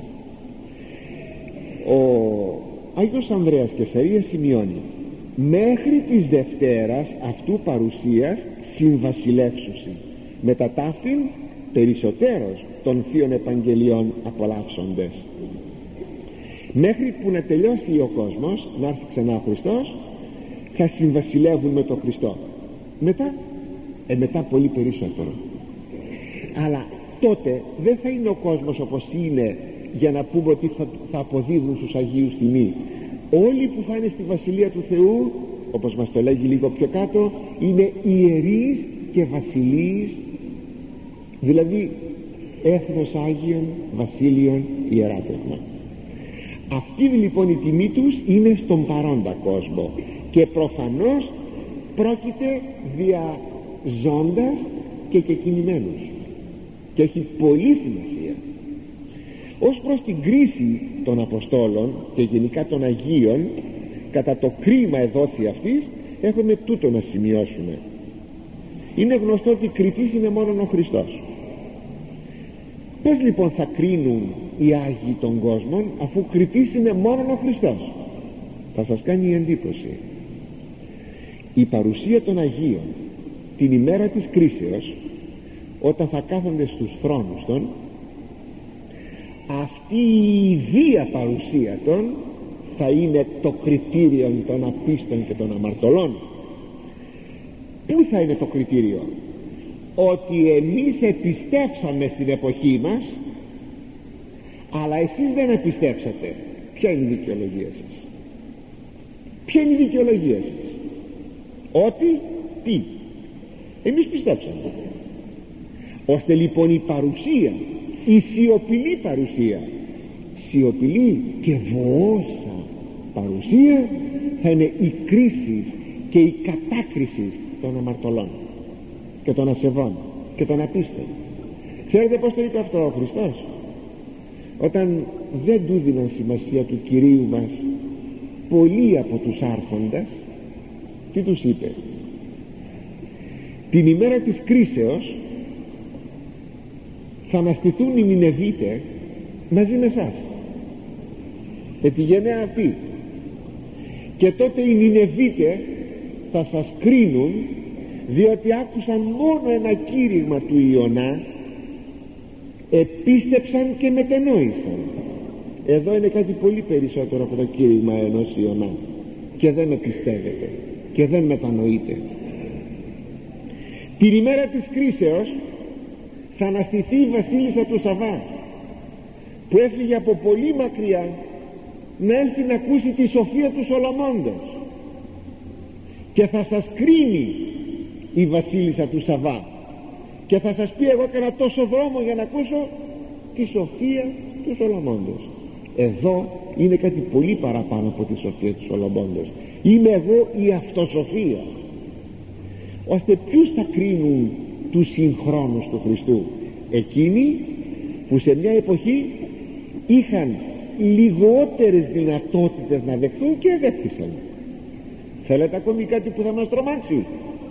Ο Άγιος Ανδρέας Κεσαρίας σημειώνει: μέχρι της Δευτέρας αυτού παρουσίας συμβασιλεύσουσι, μετά ταύτην περισσότερος των θείων Επαγγελιών απολαύσοντες. Μέχρι που να τελειώσει ο κόσμος, να έρθει ξανά ο Χριστός, θα συμβασιλεύουν με τον Χριστό. Μετά, ε, μετά πολύ περισσότερο. Αλλά τότε δεν θα είναι ο κόσμος όπως είναι, για να πούμε ότι θα, θα αποδίδουν στους Αγίους τιμή. Όλοι που θα είναι στη Βασιλεία του Θεού όπως μας το λέγει λίγο πιο κάτω, είναι ιερείς και βασιλείς, δηλαδή έθνος Άγιον, βασίλειον, ιεράτευμα. Αυτή λοιπόν η τιμή τους είναι στον παρόντα κόσμο και προφανώς πρόκειται δια ζώντας και κεκοινημένους, και έχει πολύ σημασία. Ως προς την κρίση των Αποστόλων και γενικά των Αγίων κατά το κρίμα εδόθη αυτής, έχουμε τούτο να σημειώσουμε. Είναι γνωστό ότι κριτής είναι μόνο ο Χριστός. Πώς λοιπόν θα κρίνουν οι Άγιοι των κόσμων, αφού κριτής είναι μόνο ο Χριστός? Θα σας κάνει εντύπωση. Η παρουσία των Αγίων την ημέρα της κρίσεως, όταν θα κάθονται στους θρόνους των, αυτή η ιδία παρουσία των θα είναι το κριτήριο των απίστων και των αμαρτωλών. Πού θα είναι το κριτήριο? Ότι εμείς επιστέψαμε στην εποχή μας, αλλά εσείς δεν επιστέψατε. Ποια είναι η δικαιολογία σας? Ποια είναι η δικαιολογία σας? Ότι τι? Εμείς πιστέψαμε. Ώστε λοιπόν η παρουσία, η σιωπηλή παρουσία, σιωπηλή και βοώσα παρουσία, θα είναι η κρίση και η κατάκριση των αμαρτωλών και των ασεβών και των απίστων. Ξέρετε πως το είπε αυτό ο Χριστός? Όταν δεν του δίναν σημασία του Κυρίου μας πολλοί από τους άρχοντας, τι τους είπε? Την ημέρα της κρίσεως θα αναστηθούν οι Νινεβίτες μαζί με εσάς, με τη γενναία αυτή, και τότε οι Νινεβίτες θα σας κρίνουν, διότι άκουσαν μόνο ένα κήρυγμα του Ιωνά, επίστεψαν και μετενόησαν. Εδώ είναι κάτι πολύ περισσότερο από το κήρυγμα ενός Ιωνά, και δεν με πιστεύετε και δεν μετανοείτε. Την ημέρα της κρίσεως θα αναστηθεί η βασίλισσα του Σαββά, που έφυγε από πολύ μακριά να έρθει να ακούσει τη σοφία του Σολομώντος, και θα σας κρίνει η βασίλισσα του Σαββά και θα σας πει: εγώ έκανα τόσο δρόμο για να ακούσω τη σοφία του Σολομώντος. Εδώ είναι κάτι πολύ παραπάνω από τη σοφία του Σολομώντος. Είμαι εγώ η αυτοσοφία. Ώστε ποιους θα κρίνουν τους συγχρόνους του Χριστού? Εκείνοι που σε μια εποχή είχαν λιγότερες δυνατότητες να δεχθούν και δέχτησαν. Θέλετε ακόμη κάτι που θα μας τρομάξει?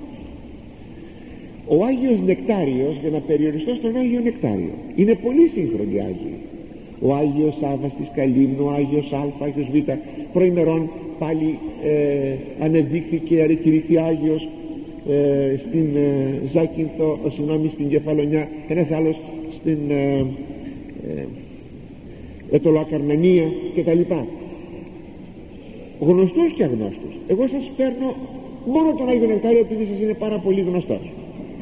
Ο Άγιος Νεκτάριος, για να περιοριστώ στον Άγιο Νεκτάριο, είναι πολύ σύγχρονοι Άγιοι. Ο Άγιος Σάββας της Καλύμνου, ο Άγιος Α, ο Άγιος Β, προημερών πάλι ε, ανεδείχθηκε, αρεκηρήθη Άγιος ε, στην ε, Ζάκυνθο, ε, συγγνώμη, στην Κεφαλονιά, ένας άλλος στην ε, ε, Ετωλοακαρνανία κτλ. Γνωστούς και αγνώστους. Εγώ σας παίρνω μόνο τον Άγιο Νεκτάριο, επειδή σας είναι πάρα πολύ γνωστός.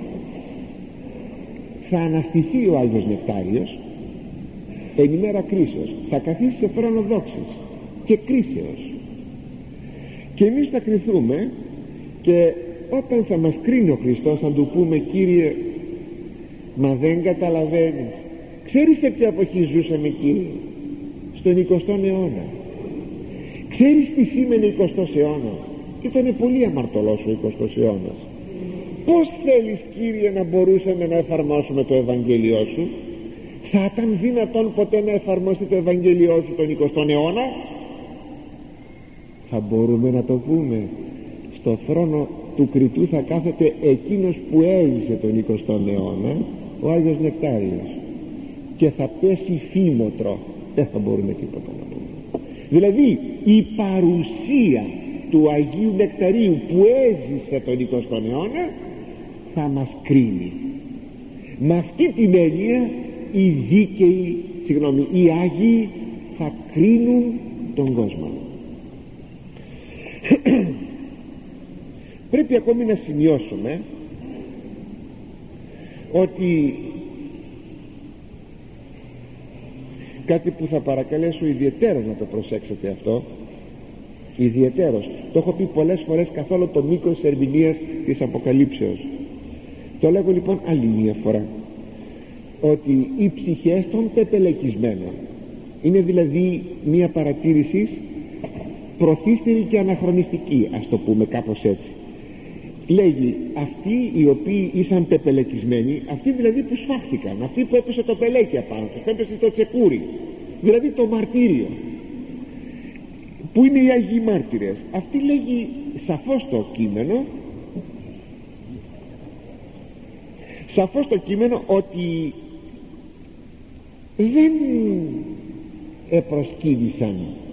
Θα αναστηθεί ο Άγιος Νεκτάριος εν ημέρα κρίσεως, θα καθίσει σε θρόνο δόξης και κρίσεως, και εμείς θα κριθούμε, και όταν θα μας κρίνει ο Χριστός θα του πούμε: Κύριε, μα δεν καταλαβαίνεις, ξέρεις σε ποια εποχή ζούσαμε, Κύριε? Στον εικοστό αιώνα. Ξέρεις τι σήμαινε εικοστός αιώνας? Ήτανε πολύ αμαρτωλός ο εικοστός αιώνας. Πώς θέλεις, Κύριε, να μπορούσαμε να εφαρμόσουμε το Ευαγγέλιό σου? Θα ήταν δυνατόν ποτέ να εφαρμόσει το Ευαγγέλιό σου τον εικοστό αιώνα? Θα μπορούμε να το πούμε: στο θρόνο του κριτού θα κάθεται εκείνος που έζησε τον εικοστό αιώνα, ο Άγιος Νεκτάριος, και θα πέσει φήμοτρο. Δεν θα μπορούμε τίποτα να πούμε. Δηλαδή η παρουσία του Αγίου Νεκταρίου που έζησε τον εικοστό αιώνα θα μας κρίνει. Με αυτή την έννοια οι δίκαιοι, συγγνώμη, οι Άγιοι θα κρίνουν τον κόσμο. Πρέπει ακόμη να σημειώσουμε ότι κάτι που θα παρακαλέσω ιδιαίτερα να το προσέξετε αυτό, ιδιαιτέρως. Το έχω πει πολλές φορές καθ' όλο το μήκος της ερμηνείας της Αποκαλύψεως. Το λέγω λοιπόν άλλη μια φορά, ότι οι ψυχές των πεπελεκισμένων είναι δηλαδή μια παρατήρηση προθύστερη και αναχρονιστική, ας το πούμε κάπως έτσι. Λέγει αυτοί οι οποίοι ήσαν πεπελεκισμένοι, αυτοί δηλαδή που σφάχτηκαν, αυτοί που έπεσε το πελέκι απάνω τους, έπεσε το τσεκούρι, δηλαδή το μαρτύριο, που είναι οι Άγιοι Μάρτυρες. Αυτοί λέγει σαφώς το κείμενο, σαφώς το κείμενο ότι δεν επροσκύνησαν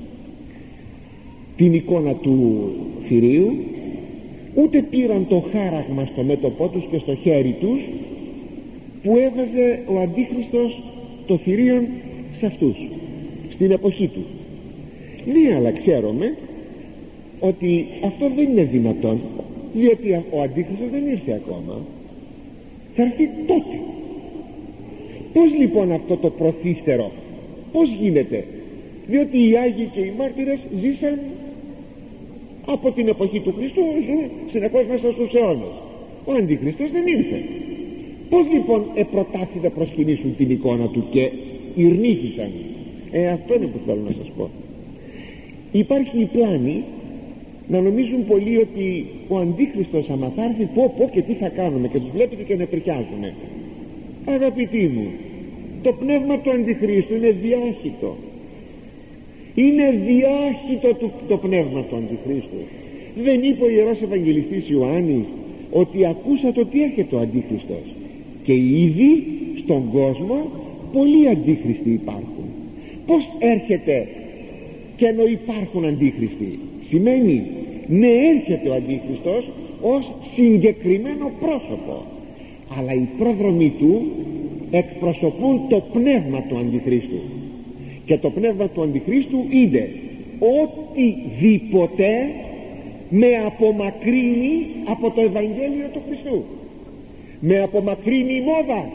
την εικόνα του θηρίου, ούτε πήραν το χάραγμα στο μέτωπό τους και στο χέρι τους που έβαζε ο Αντίχριστος το θηρίον σε αυτούς στην εποχή του. Ναι, αλλά ξέρουμε ότι αυτό δεν είναι δυνατόν, διότι ο Αντίχριστος δεν ήρθε ακόμα, θα έρθει τότε. Πως λοιπόν αυτό το προθύστερο, πως γίνεται? Διότι οι Άγιοι και οι Μάρτυρες ζήσαν από την εποχή του Χριστού, ζουν συνεχώς μέσα στους αιώνες. Ο Αντιχριστός δεν ήρθε. Πως λοιπόν επροτάθη να προσκυνήσουν την εικόνα του και ειρνήθησαν? Ε, αυτό είναι που θέλω να σας πω. Υπάρχει η πλάνη να νομίζουν πολλοί ότι ο Αντίχριστος άμα θα έρθει, πω πω και τι θα κάνουμε, και τους βλέπετε και να τριχιάζουνε. Αγαπητοί μου, το πνεύμα του Αντιχρίστου είναι διάχυτο. Είναι διάχυτο το, το πνεύμα του Αντιχρίστου. Δεν είπε ο Ιερός Ευαγγελιστής Ιωάννης ότι ακούσατε ότι έρχεται ο Αντίχριστος, και ήδη στον κόσμο πολλοί Αντίχριστοι υπάρχουν? Πως έρχεται και ενώ υπάρχουν Αντίχριστοι? Σημαίνει ναι, έρχεται ο Αντίχριστος ως συγκεκριμένο πρόσωπο, αλλά οι πρόδρομοι του εκπροσωπούν το πνεύμα του Αντιχρίστου, και το πνεύμα του Αντιχρίστου είναι οτιδήποτε με απομακρύνει από το Ευαγγέλιο του Χριστού, με απομακρύνει η μόδα,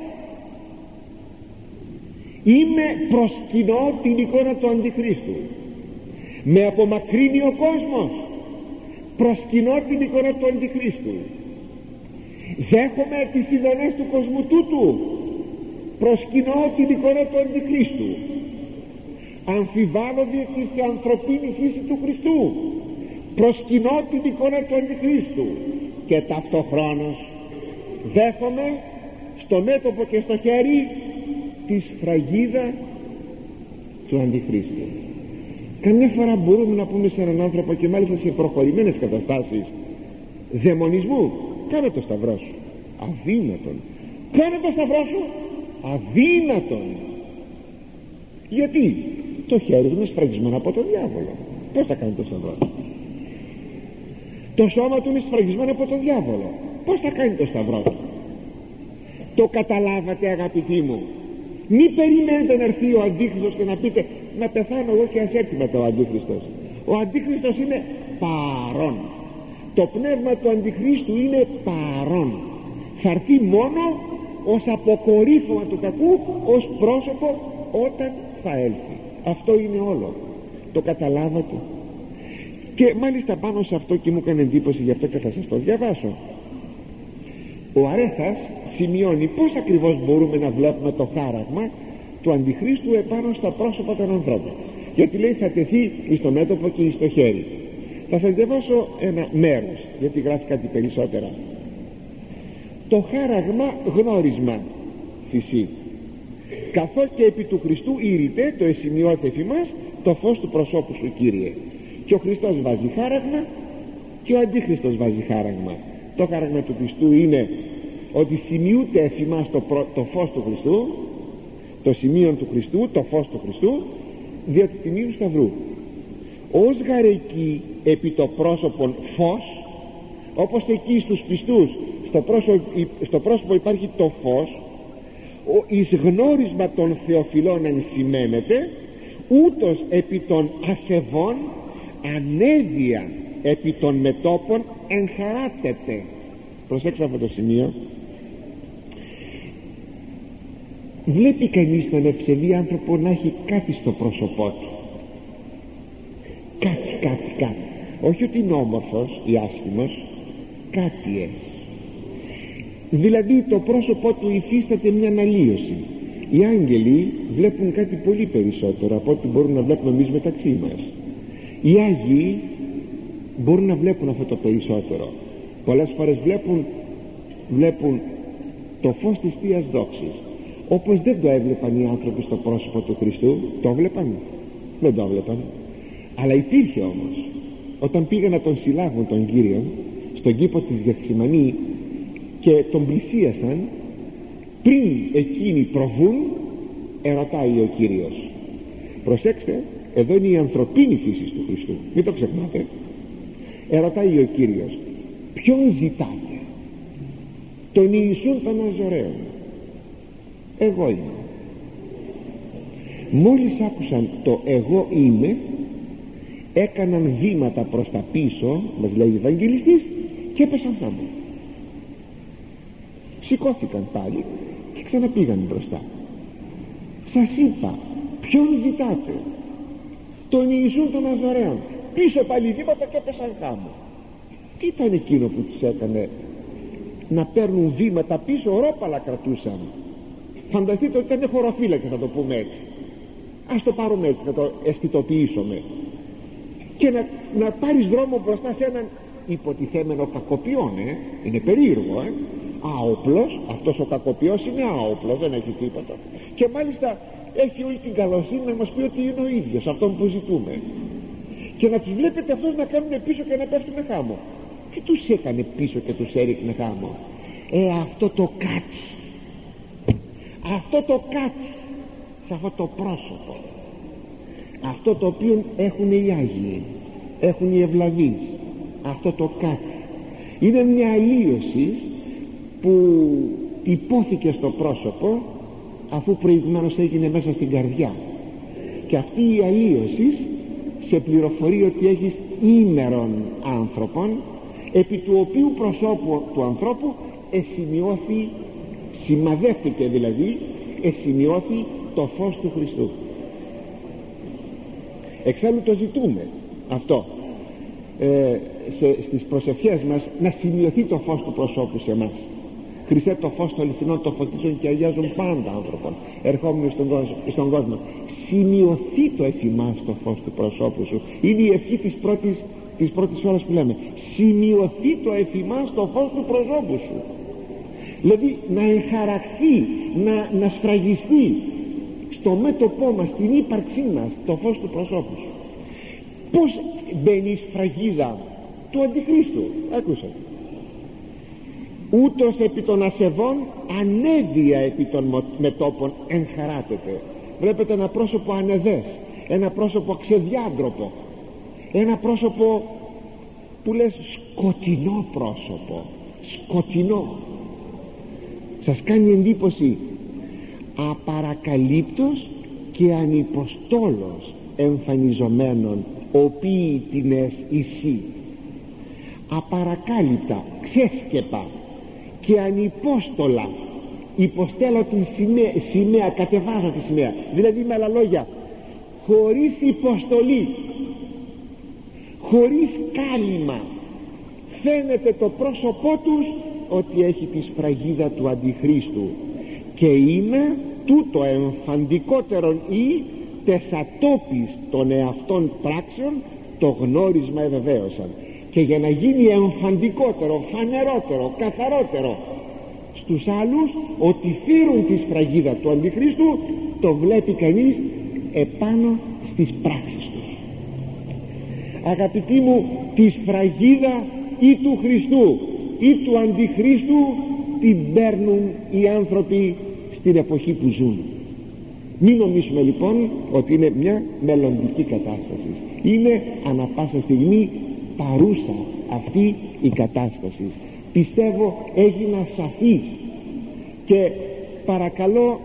ή με προσκυνώ την εικόνα του Αντιχρίστου, με απομακρύνει ο κόσμος, προσκυνώ την εικόνα του Αντιχρίστου, δέχομαι τις ειδονές του κόσμου τούτου, προσκυνώ την εικόνα του Αντιχρίστου, αμφιβάλλω δι' τη ανθρωπίνη φύση του Χριστού, προσκυνώ την εικόνα του Αντιχρίστου, και ταυτοχρόνως δέχομαι στο μέτωπο και στο χέρι τη σφραγίδα του Αντιχρίστου. Καμιά φορά μπορούμε να πούμε σε έναν άνθρωπο, και μάλιστα σε προχωρημένες καταστάσεις δαιμονισμού, κάνε το σταυρό σου. Αδύνατον. Κάνε το σταυρό σου. Αδύνατον. Γιατί? Το χέρι του είναι σφραγισμένο από τον διάβολο. Πώς θα κάνει το σταυρό? Το σώμα του είναι σφραγισμένο από τον διάβολο. Πώς θα κάνει το σταυρό? Το καταλάβατε, αγαπητοί μου? Μη περιμένετε να έρθει ο Αντίχριστος και να πείτε να πεθάνω εγώ και ας έρθει μετά ο Αντίχριστος. Ο Αντίχριστος είναι παρόν. Το πνεύμα του Αντιχρίστου είναι παρόν. Θα έρθει μόνο ως αποκορύφωμα του κακού, ως πρόσωπο όταν θα έλθει. Αυτό είναι όλο. Το καταλάβατε? Και μάλιστα πάνω σε αυτό, και μου έκανε εντύπωση, γι' αυτό και θα σας το διαβάσω. Ο Αρέθας σημειώνει πως ακριβώς μπορούμε να βλέπουμε το χάραγμα του Αντιχρίστου επάνω στα πρόσωπα των ανθρώπων, γιατί λέει θα τεθεί εις το μέτωπο και εις το χέρι. Θα σας διαβάσω ένα μέρος, γιατί γράφει κάτι περισσότερα. Το χάραγμα γνώρισμα φυσί, καθώ και επί του Χριστού ήρυτε το εσημειώτε εφημάς το φως του προσώπου σου, Κύριε. Και ο Χριστός βάζει χάραγμα και ο Αντίχριστος βάζει χάραγμα. Το χάραγμα του Χριστού είναι ότι σημειούται εφημάς το, προ... το φως του Χριστού, το σημείο του Χριστού, το φως του Χριστού, διότι τιμίου σταυρού. Ως γαρεκεί επί το πρόσωπον φως, όπως εκεί στους πιστούς στο πρόσωπο, στο πρόσωπο υπάρχει το φως, ο εις γνώρισμα των θεοφιλών ενσημένεται, ούτως επί των ασεβών ανέδεια επί των μετώπων εγχαράτεται. Προσέξτε αυτό το σημείο. Βλέπει κανείς τον ευσεβή άνθρωπο να έχει κάτι στο πρόσωπό του, κάτι, κάτι, κάτι, όχι ότι είναι όμορφος ή άσχημος, κάτι έχει. Δηλαδή το πρόσωπό του υφίσταται μια αναλύωση. Οι άγγελοι βλέπουν κάτι πολύ περισσότερο από ό,τι μπορούμε να βλέπουμε εμείς μεταξύ μας. Οι Άγιοι μπορούν να βλέπουν αυτό το περισσότερο. Πολλές φορές βλέπουν, βλέπουν το φως της Θείας Δόξης, όπως δεν το έβλεπαν οι άνθρωποι στο πρόσωπο του Χριστού. Το έβλεπαν? Δεν το έβλεπαν. Αλλά υπήρχε όμως. Όταν πήγαν να τον συλλάβουν τον Κύριο στον κήπο της Γεθσιμανή και τον πλησίασαν, πριν εκείνοι προβούν, ερωτάει ο Κύριος. Προσέξτε, εδώ είναι η ανθρωπίνη φύση του Χριστού, μην το ξεχνάτε. Ερωτάει ο Κύριος, ποιον ζητάτε? Τον Ιησούν τον Ναζωραίον. Εγώ είμαι. Μόλις άκουσαν το εγώ είμαι, έκαναν βήματα προς τα πίσω, μας λέει ο Ευαγγελιστής, και έπεσαν θάμω. Σηκώθηκαν πάλι και ξαναπήγαν μπροστά. Σας είπα, ποιον ζητάτε? Τον Ιησούν τον Ναζωραίον. Πίσω πάλι βήματα και έπεσαν θάμω. Τι ήταν εκείνο που τους έκανε να παίρνουν βήματα πίσω? Ρόπαλα κρατούσαν. Φανταστείτε ότι ήταν χωροφύλακες, να το πούμε έτσι. Ας το πάρουμε έτσι, να το αισθητοποιήσουμε. Και να, να πάρεις δρόμο μπροστά σε έναν υποτιθέμενο κακοποιόν, ε? Είναι περίεργο, ε? Άοπλος, αυτός ο κακοποιός είναι άοπλος, δεν έχει τίποτα. Και μάλιστα έχει όλη την καλοσύνη να μας πει ότι είναι ο ίδιος αυτόν που ζητούμε. Και να τους βλέπετε αυτούς να κάνουν πίσω και να πέφτουν χάμω. Τι τους έκανε πίσω και τους έριχνε χάμω? Ε, αυτό το κάτι, αυτό το κάτι, σε αυτό το πρόσωπο, αυτό το οποίο έχουν οι Άγιοι, έχουν οι ευλαβείς, αυτό το κάτι είναι μια αλλίωση που υπόθηκε στο πρόσωπο, αφού προηγουμένως έγινε μέσα στην καρδιά. Και αυτή η αλλίωση σε πληροφορεί ότι έχεις ήμερον άνθρωπον, επί του οποίου προσώπου του ανθρώπου εσημειώθη, σημαδεύτηκε δηλαδή, εσημειώθη το φως του Χριστού. Εξάλλου το ζητούμε αυτό ε, σε, στις προσευχές μας, να σημειωθεί το φως του προσώπου σε εμάς. Χριστέ, το φως των αληθινών το φωτίζουν και αγιάζουν πάντα άνθρωπον ερχόμενοι στον κόσμο, στον κόσμο. Σημειωθεί το εφημάς το φως του προσώπου σου. Είναι η ευχή της πρώτης, της πρώτης ώρας που λέμε. Σημειωθεί το εφημάς το φως του προσώπου σου. Δηλαδή να εγχαραχθεί, να, να σφραγιστεί στο μέτωπό μας, στην ύπαρξή μας, το φως του προσώπου σου. Πώς μπαίνει η σφραγίδα του Αντιχρίστου? Ακούσατε. Ούτως επί των ασεβών ανέδεια επί των μετώπων εγχαράτεται. Βλέπετε ένα πρόσωπο ανεδές, ένα πρόσωπο ξεδιάντροπο, ένα πρόσωπο που λες σκοτεινό πρόσωπο, σκοτεινό. Σας κάνει εντύπωση? Απαρακαλύπτος και ανυποστόλος εμφανιζομένων οποίοι την ες εσύ. Απαρακάλυπτα, ξέσκεπα και ανυπόστολα υποστέλω την σημαία, σημαία, κατεβάζω τη σημαία. Δηλαδή με άλλα λόγια, χωρίς υποστολή, χωρίς κάλυμα, φαίνεται το πρόσωπό τους ότι έχει τη σφραγίδα του Αντιχρίστου. Και είναι τούτο εμφαντικότερον ή τεσατόπις των εαυτών πράξεων το γνώρισμα ευεβαίωσαν. Και για να γίνει εμφαντικότερο, φανερότερο, καθαρότερο στους άλλους ότι φέρουν τη σφραγίδα του Αντιχρίστου, το βλέπει κανείς επάνω στις πράξεις τους. Αγαπητοί μου, τη σφραγίδα ή του Χριστού ή του Αντιχρίστου την παίρνουν οι άνθρωποι στην εποχή που ζουν. Μην νομίζουμε λοιπόν ότι είναι μια μελλοντική κατάσταση. Είναι ανα πάσα στιγμή παρούσα αυτή η κατάσταση. Πιστεύω έγινα σαφής και παρακαλώ,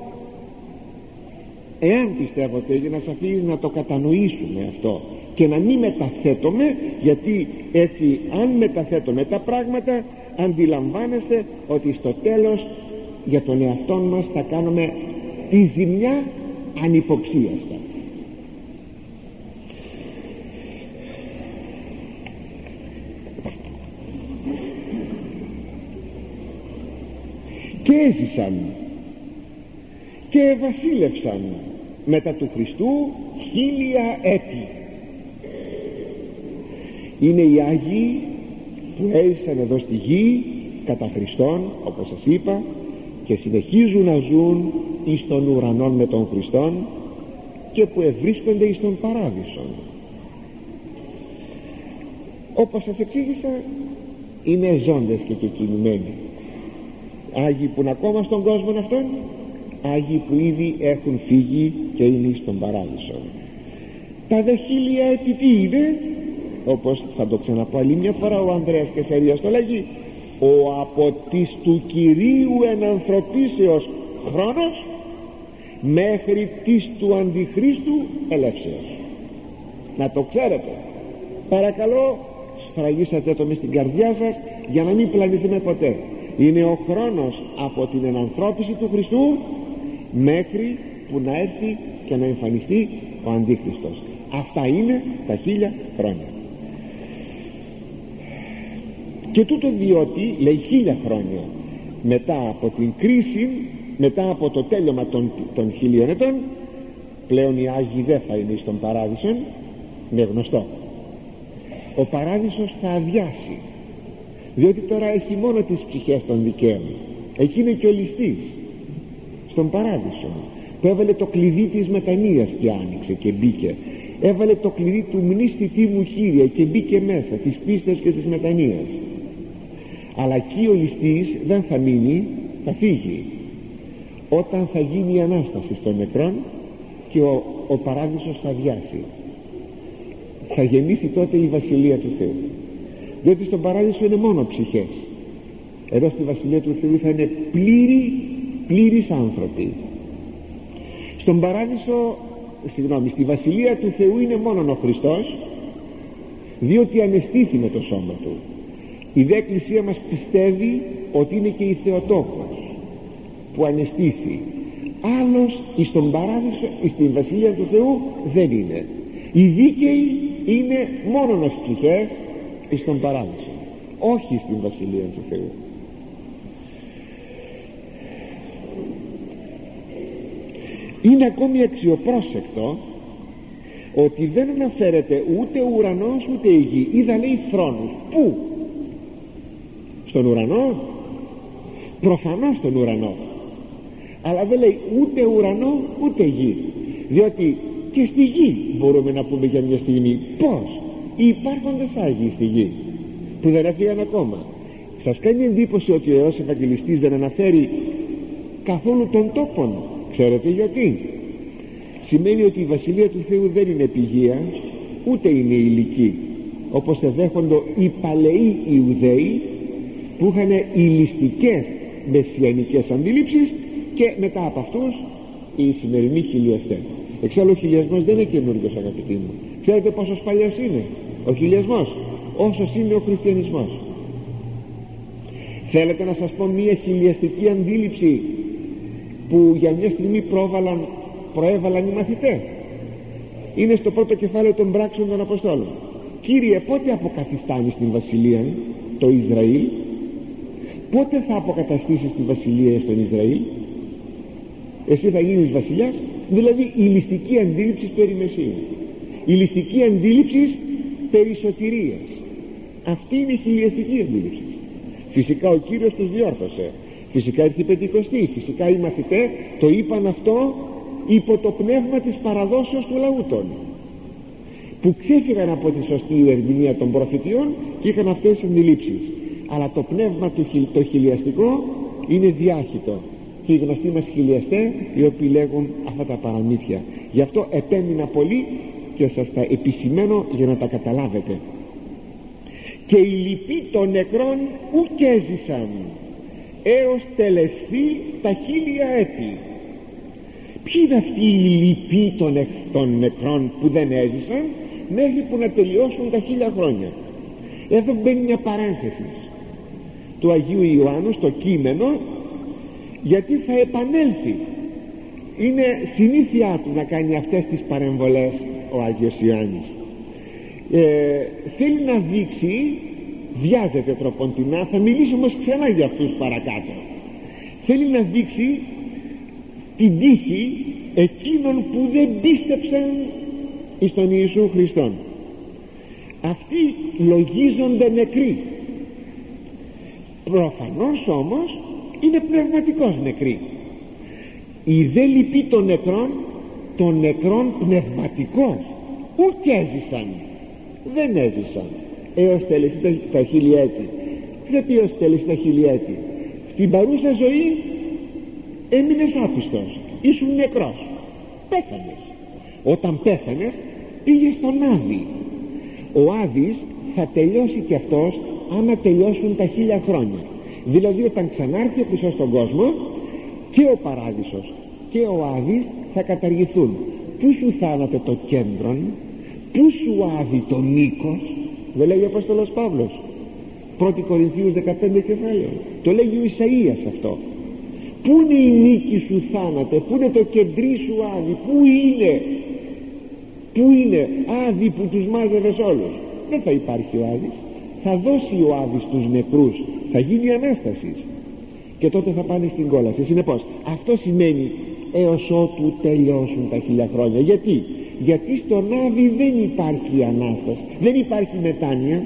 εάν πιστεύω ότι έγινα σαφής, να το κατανοήσουμε αυτό και να μην μεταθέτουμε, γιατί έτσι αν μεταθέτουμε τα πράγματα αντιλαμβάνεστε ότι στο τέλος για τον εαυτό μας θα κάνουμε τη ζημιά ανυποψίαστα. και έζησαν και βασίλευσαν μετά του Χριστού χίλια έτη. Είναι οι Άγιοι που έζησαν εδώ στη γη κατά Χριστόν, όπως σας είπα, και συνεχίζουν να ζουν εις των ουρανών με τον Χριστόν και που ευρίσκονται εις τον παράδεισο. Όπως σας εξήγησα, είναι ζώντες και κεκοινημένοι. Άγιοι που είναι ακόμα στον κόσμο αυτόν, Άγιοι που ήδη έχουν φύγει και είναι στον παράδεισο. Τα δε χίλια έτη τι είναι? Όπως θα το ξαναπώ άλλη μια φορά, ο Ανδρέας Κεσαρίας το λέγει, ο από της του Κυρίου ενανθρωπίσεως χρόνος μέχρι της του Αντιχρίστου ελεύσεως. Να το ξέρετε, παρακαλώ, σφραγίσατε το μες στην καρδιά σας για να μην πλανηθούμε ποτέ. Είναι ο χρόνος από την ενανθρώπιση του Χριστού μέχρι που να έρθει και να εμφανιστεί ο Αντίχριστος. Αυτά είναι τα χίλια χρόνια. Και τούτο διότι, λέει, χίλια χρόνια μετά από την κρίση, μετά από το τέλειωμα των, των χιλίων ετών, πλέον οι Άγιοι δεν θα είναι στον παράδεισο, είναι γνωστό. Ο παράδεισος θα αδειάσει, διότι τώρα έχει μόνο τις ψυχές των δικαίων. Εκεί είναι και ο ληστής στον παράδεισο που έβαλε το κλειδί της μετανοίας και άνοιξε και μπήκε. Έβαλε το κλειδί του μνήστητή μου Κύριε και μπήκε μέσα, της πίστεως και της μετανοίας. Αλλά εκεί ο ληστής δεν θα μείνει, θα φύγει όταν θα γίνει η Ανάσταση των νεκρών και ο, ο παράδεισος θα αδειάσει. Θα γεννήσει τότε η Βασιλεία του Θεού, διότι στον παράδεισο είναι μόνο ψυχές. Εδώ στη Βασιλεία του Θεού θα είναι πλήρη, πλήρης άνθρωποι. Στον παράδεισο, συγγνώμη, στη Βασιλεία του Θεού είναι μόνο ο Χριστός, διότι ανεστήθη με το σώμα του. Η δε Εκκλησία μας πιστεύει ότι είναι και η Θεοτόκος που ανεστήθη. Άλλος εις τον παράδεισο, εις την Βασιλεία του Θεού δεν είναι. Οι δίκαιοι είναι μόνον ως ψυχές εις τον παράδεισο, όχι στην Βασιλεία του Θεού. Είναι ακόμη αξιοπρόσεκτο ότι δεν αναφέρεται ούτε ο ουρανός ούτε η γη. Είδα, λέει, θρόνους. Πού? Στον ουρανό? Προφανώς στον ουρανό, αλλά δεν λέει ούτε ουρανό ούτε γη, διότι και στη γη μπορούμε να πούμε για μια στιγμή πως οι υπάρχοντες Άγιοι στη γη που δεν έφυγαν ακόμα. Σας κάνει εντύπωση ότι ο Ιωάννης Ευαγγελιστής δεν αναφέρει καθόλου τον τόπον? Ξέρετε γιατί? Σημαίνει ότι η Βασιλεία του Θεού δεν είναι πηγεία ούτε είναι ηλική, όπως εδέχονται οι παλαιοί Ιουδαίοι που είχαν ηλιστικές μεσιανικές αντιλήψεις και μετά από αυτούς οι σημερινοί χιλιαστές. Εξάλλου ο χιλιασμός δεν είναι καινούριος, αγαπητοί μου. Ξέρετε πόσος παλιός είναι ο χιλιασμός? Όσος είναι ο χριστιανισμός. Θέλετε να σας πω μία χιλιαστική αντίληψη που για μια στιγμή πρόβαλαν, προέβαλαν οι μαθητές? Είναι στο πρώτο κεφάλαιο των πράξεων των Αποστόλων. Κύριε, πότε αποκαθιστάνεις την βασιλεία το Ισραήλ? Πότε θα αποκαταστήσεις τη βασιλεία στον Ισραήλ? Εσύ θα γίνεις βασιλιάς? Δηλαδή η ληστική αντίληψη περί Μεσσίου, η ληστική αντίληψη περί σωτηρίας. Αυτή είναι η χιλιαστική αντίληψη. Φυσικά ο Κύριος τους διόρθωσε, φυσικά ήρθε η Πεντηκοστή, φυσικά οι μαθητές το είπαν αυτό υπό το πνεύμα της παραδόσεως του λαού των, που ξέφυγαν από τη σωστή ερμηνεία των προφητιών και είχαν αυτές τις αντιλήψεις. Αλλά το πνεύμα του, το χιλιαστικό είναι διάχυτο και οι γνωστοί μας χιλιαστές οι οποίοι λέγουν αυτά τα παραμύθια. Γι' αυτό επέμεινα πολύ και σας τα επισημαίνω για να τα καταλάβετε. Και οι λοιποί των νεκρών ουκ έζησαν έως τελεσθεί τα χίλια έτη. Ποιοι είναι αυτοί οι λοιποί των, των νεκρών που δεν έζησαν μέχρι που να τελειώσουν τα χίλια χρόνια? Εδώ μπαίνει μια παρένθεση του Αγίου Ιωάννου στο κείμενο, γιατί θα επανέλθει. Είναι συνήθειά του να κάνει αυτές τις παρεμβολές ο Άγιος Ιωάννης. ε, θέλει να δείξει, βιάζεται τροποντινά, θα μιλήσουμε όμως ξανά για αυτούς παρακάτω, θέλει να δείξει την τύχη εκείνων που δεν πίστεψαν εις τον Ιησού Χριστόν. Αυτοί λογίζονται νεκροί, προφανώς όμως είναι πνευματικός νεκροί. Η δε λυπή των νεκρών, των νεκρών πνευματικός, ούτε έζησαν, δεν έζησαν έως τέλεση τα, τα χιλιέτη. Τι θα πει έως τέλεση τα χιλιέτη? Στην παρούσα ζωή έμεινες άπιστος, ήσουν νεκρός, πέθανες. Όταν πέθανες πήγες στον Άδη. Ο Άδης θα τελειώσει και αυτός άμα τελειώσουν τα χίλια χρόνια. Δηλαδή όταν ξανάρθει ο Χριστός στον κόσμο, και ο Παράδεισος και ο Άδης θα καταργηθούν. Πού σου θάνατε το κέντρον, πού σου Άδη το μήκος? Δεν λέγει ο Απόστολος Παύλος, πρώτη Κορινθίους δεκαπέντε κεφάλαιο. Το λέγει ο Ισαΐας αυτό. Πού είναι η νίκη σου θάνατε, πού είναι το κεντρί σου Άδη, πού είναι, πού είναι Άδη που τους μάζευες όλους? Δεν θα υπάρχει ο Άδης. Θα δώσει ο Άδης τους νεκρούς, θα γίνει Ανάσταση και τότε θα πάνε στην κόλαση. Συνεπώς αυτό σημαίνει έως ότου τελειώσουν τα χίλια χρόνια. Γιατί? Γιατί στον Άδη δεν υπάρχει Ανάσταση, δεν υπάρχει μετάνοια,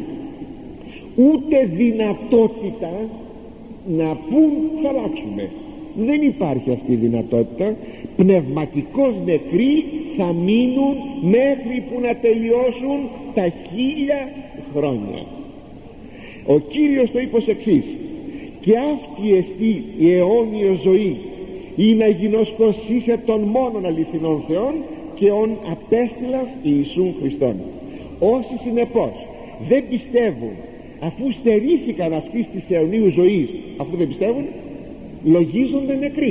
ούτε δυνατότητα να πούν θα αλλάξουμε. Δεν υπάρχει αυτή η δυνατότητα. Πνευματικώς νεκροί θα μείνουν μέχρι που να τελειώσουν τα χίλια χρόνια. Ο Κύριος το είπε ως εξής: και αυτή εστί η αιώνιος ζωή, ή να γινωσκοσίσε των μόνον αληθινών Θεών και ον απέστειλας Ιησούν Χριστόν. Όσοι συνεπώς δεν πιστεύουν, αφού στερήθηκαν αυτής της αιωνίου ζωής, αφού δεν πιστεύουν, λογίζονται νεκροί.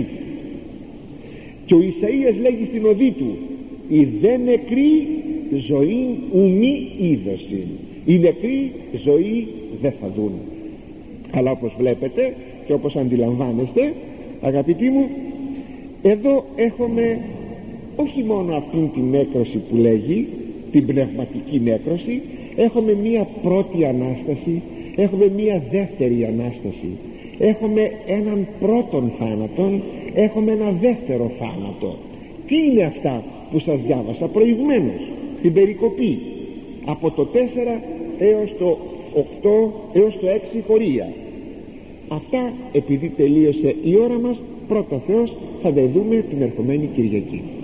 Και ο Ισαΐας λέγει στην οδή του: οι δε νεκροί ζωή ουμή είδωση, οι νεκροί ζωή δεν θα δουν. Αλλά όπως βλέπετε και όπως αντιλαμβάνεστε, αγαπητοί μου, εδώ έχουμε όχι μόνο αυτήν την νέκρωση που λέγει, την πνευματική νέκρωση, έχουμε μία πρώτη Ανάσταση, έχουμε μία δεύτερη Ανάσταση, έχουμε έναν πρώτον θάνατον, έχουμε ένα δεύτερο θάνατο. Τι είναι αυτά που σας διάβασα προηγουμένως στην περικοπή από το τέσσερα έως το οκτώ έως το έξι χωρία? Αυτά, επειδή τελείωσε η ώρα μας, πρώτα Θεός θα τα δούμε την ερχομένη Κυριακή.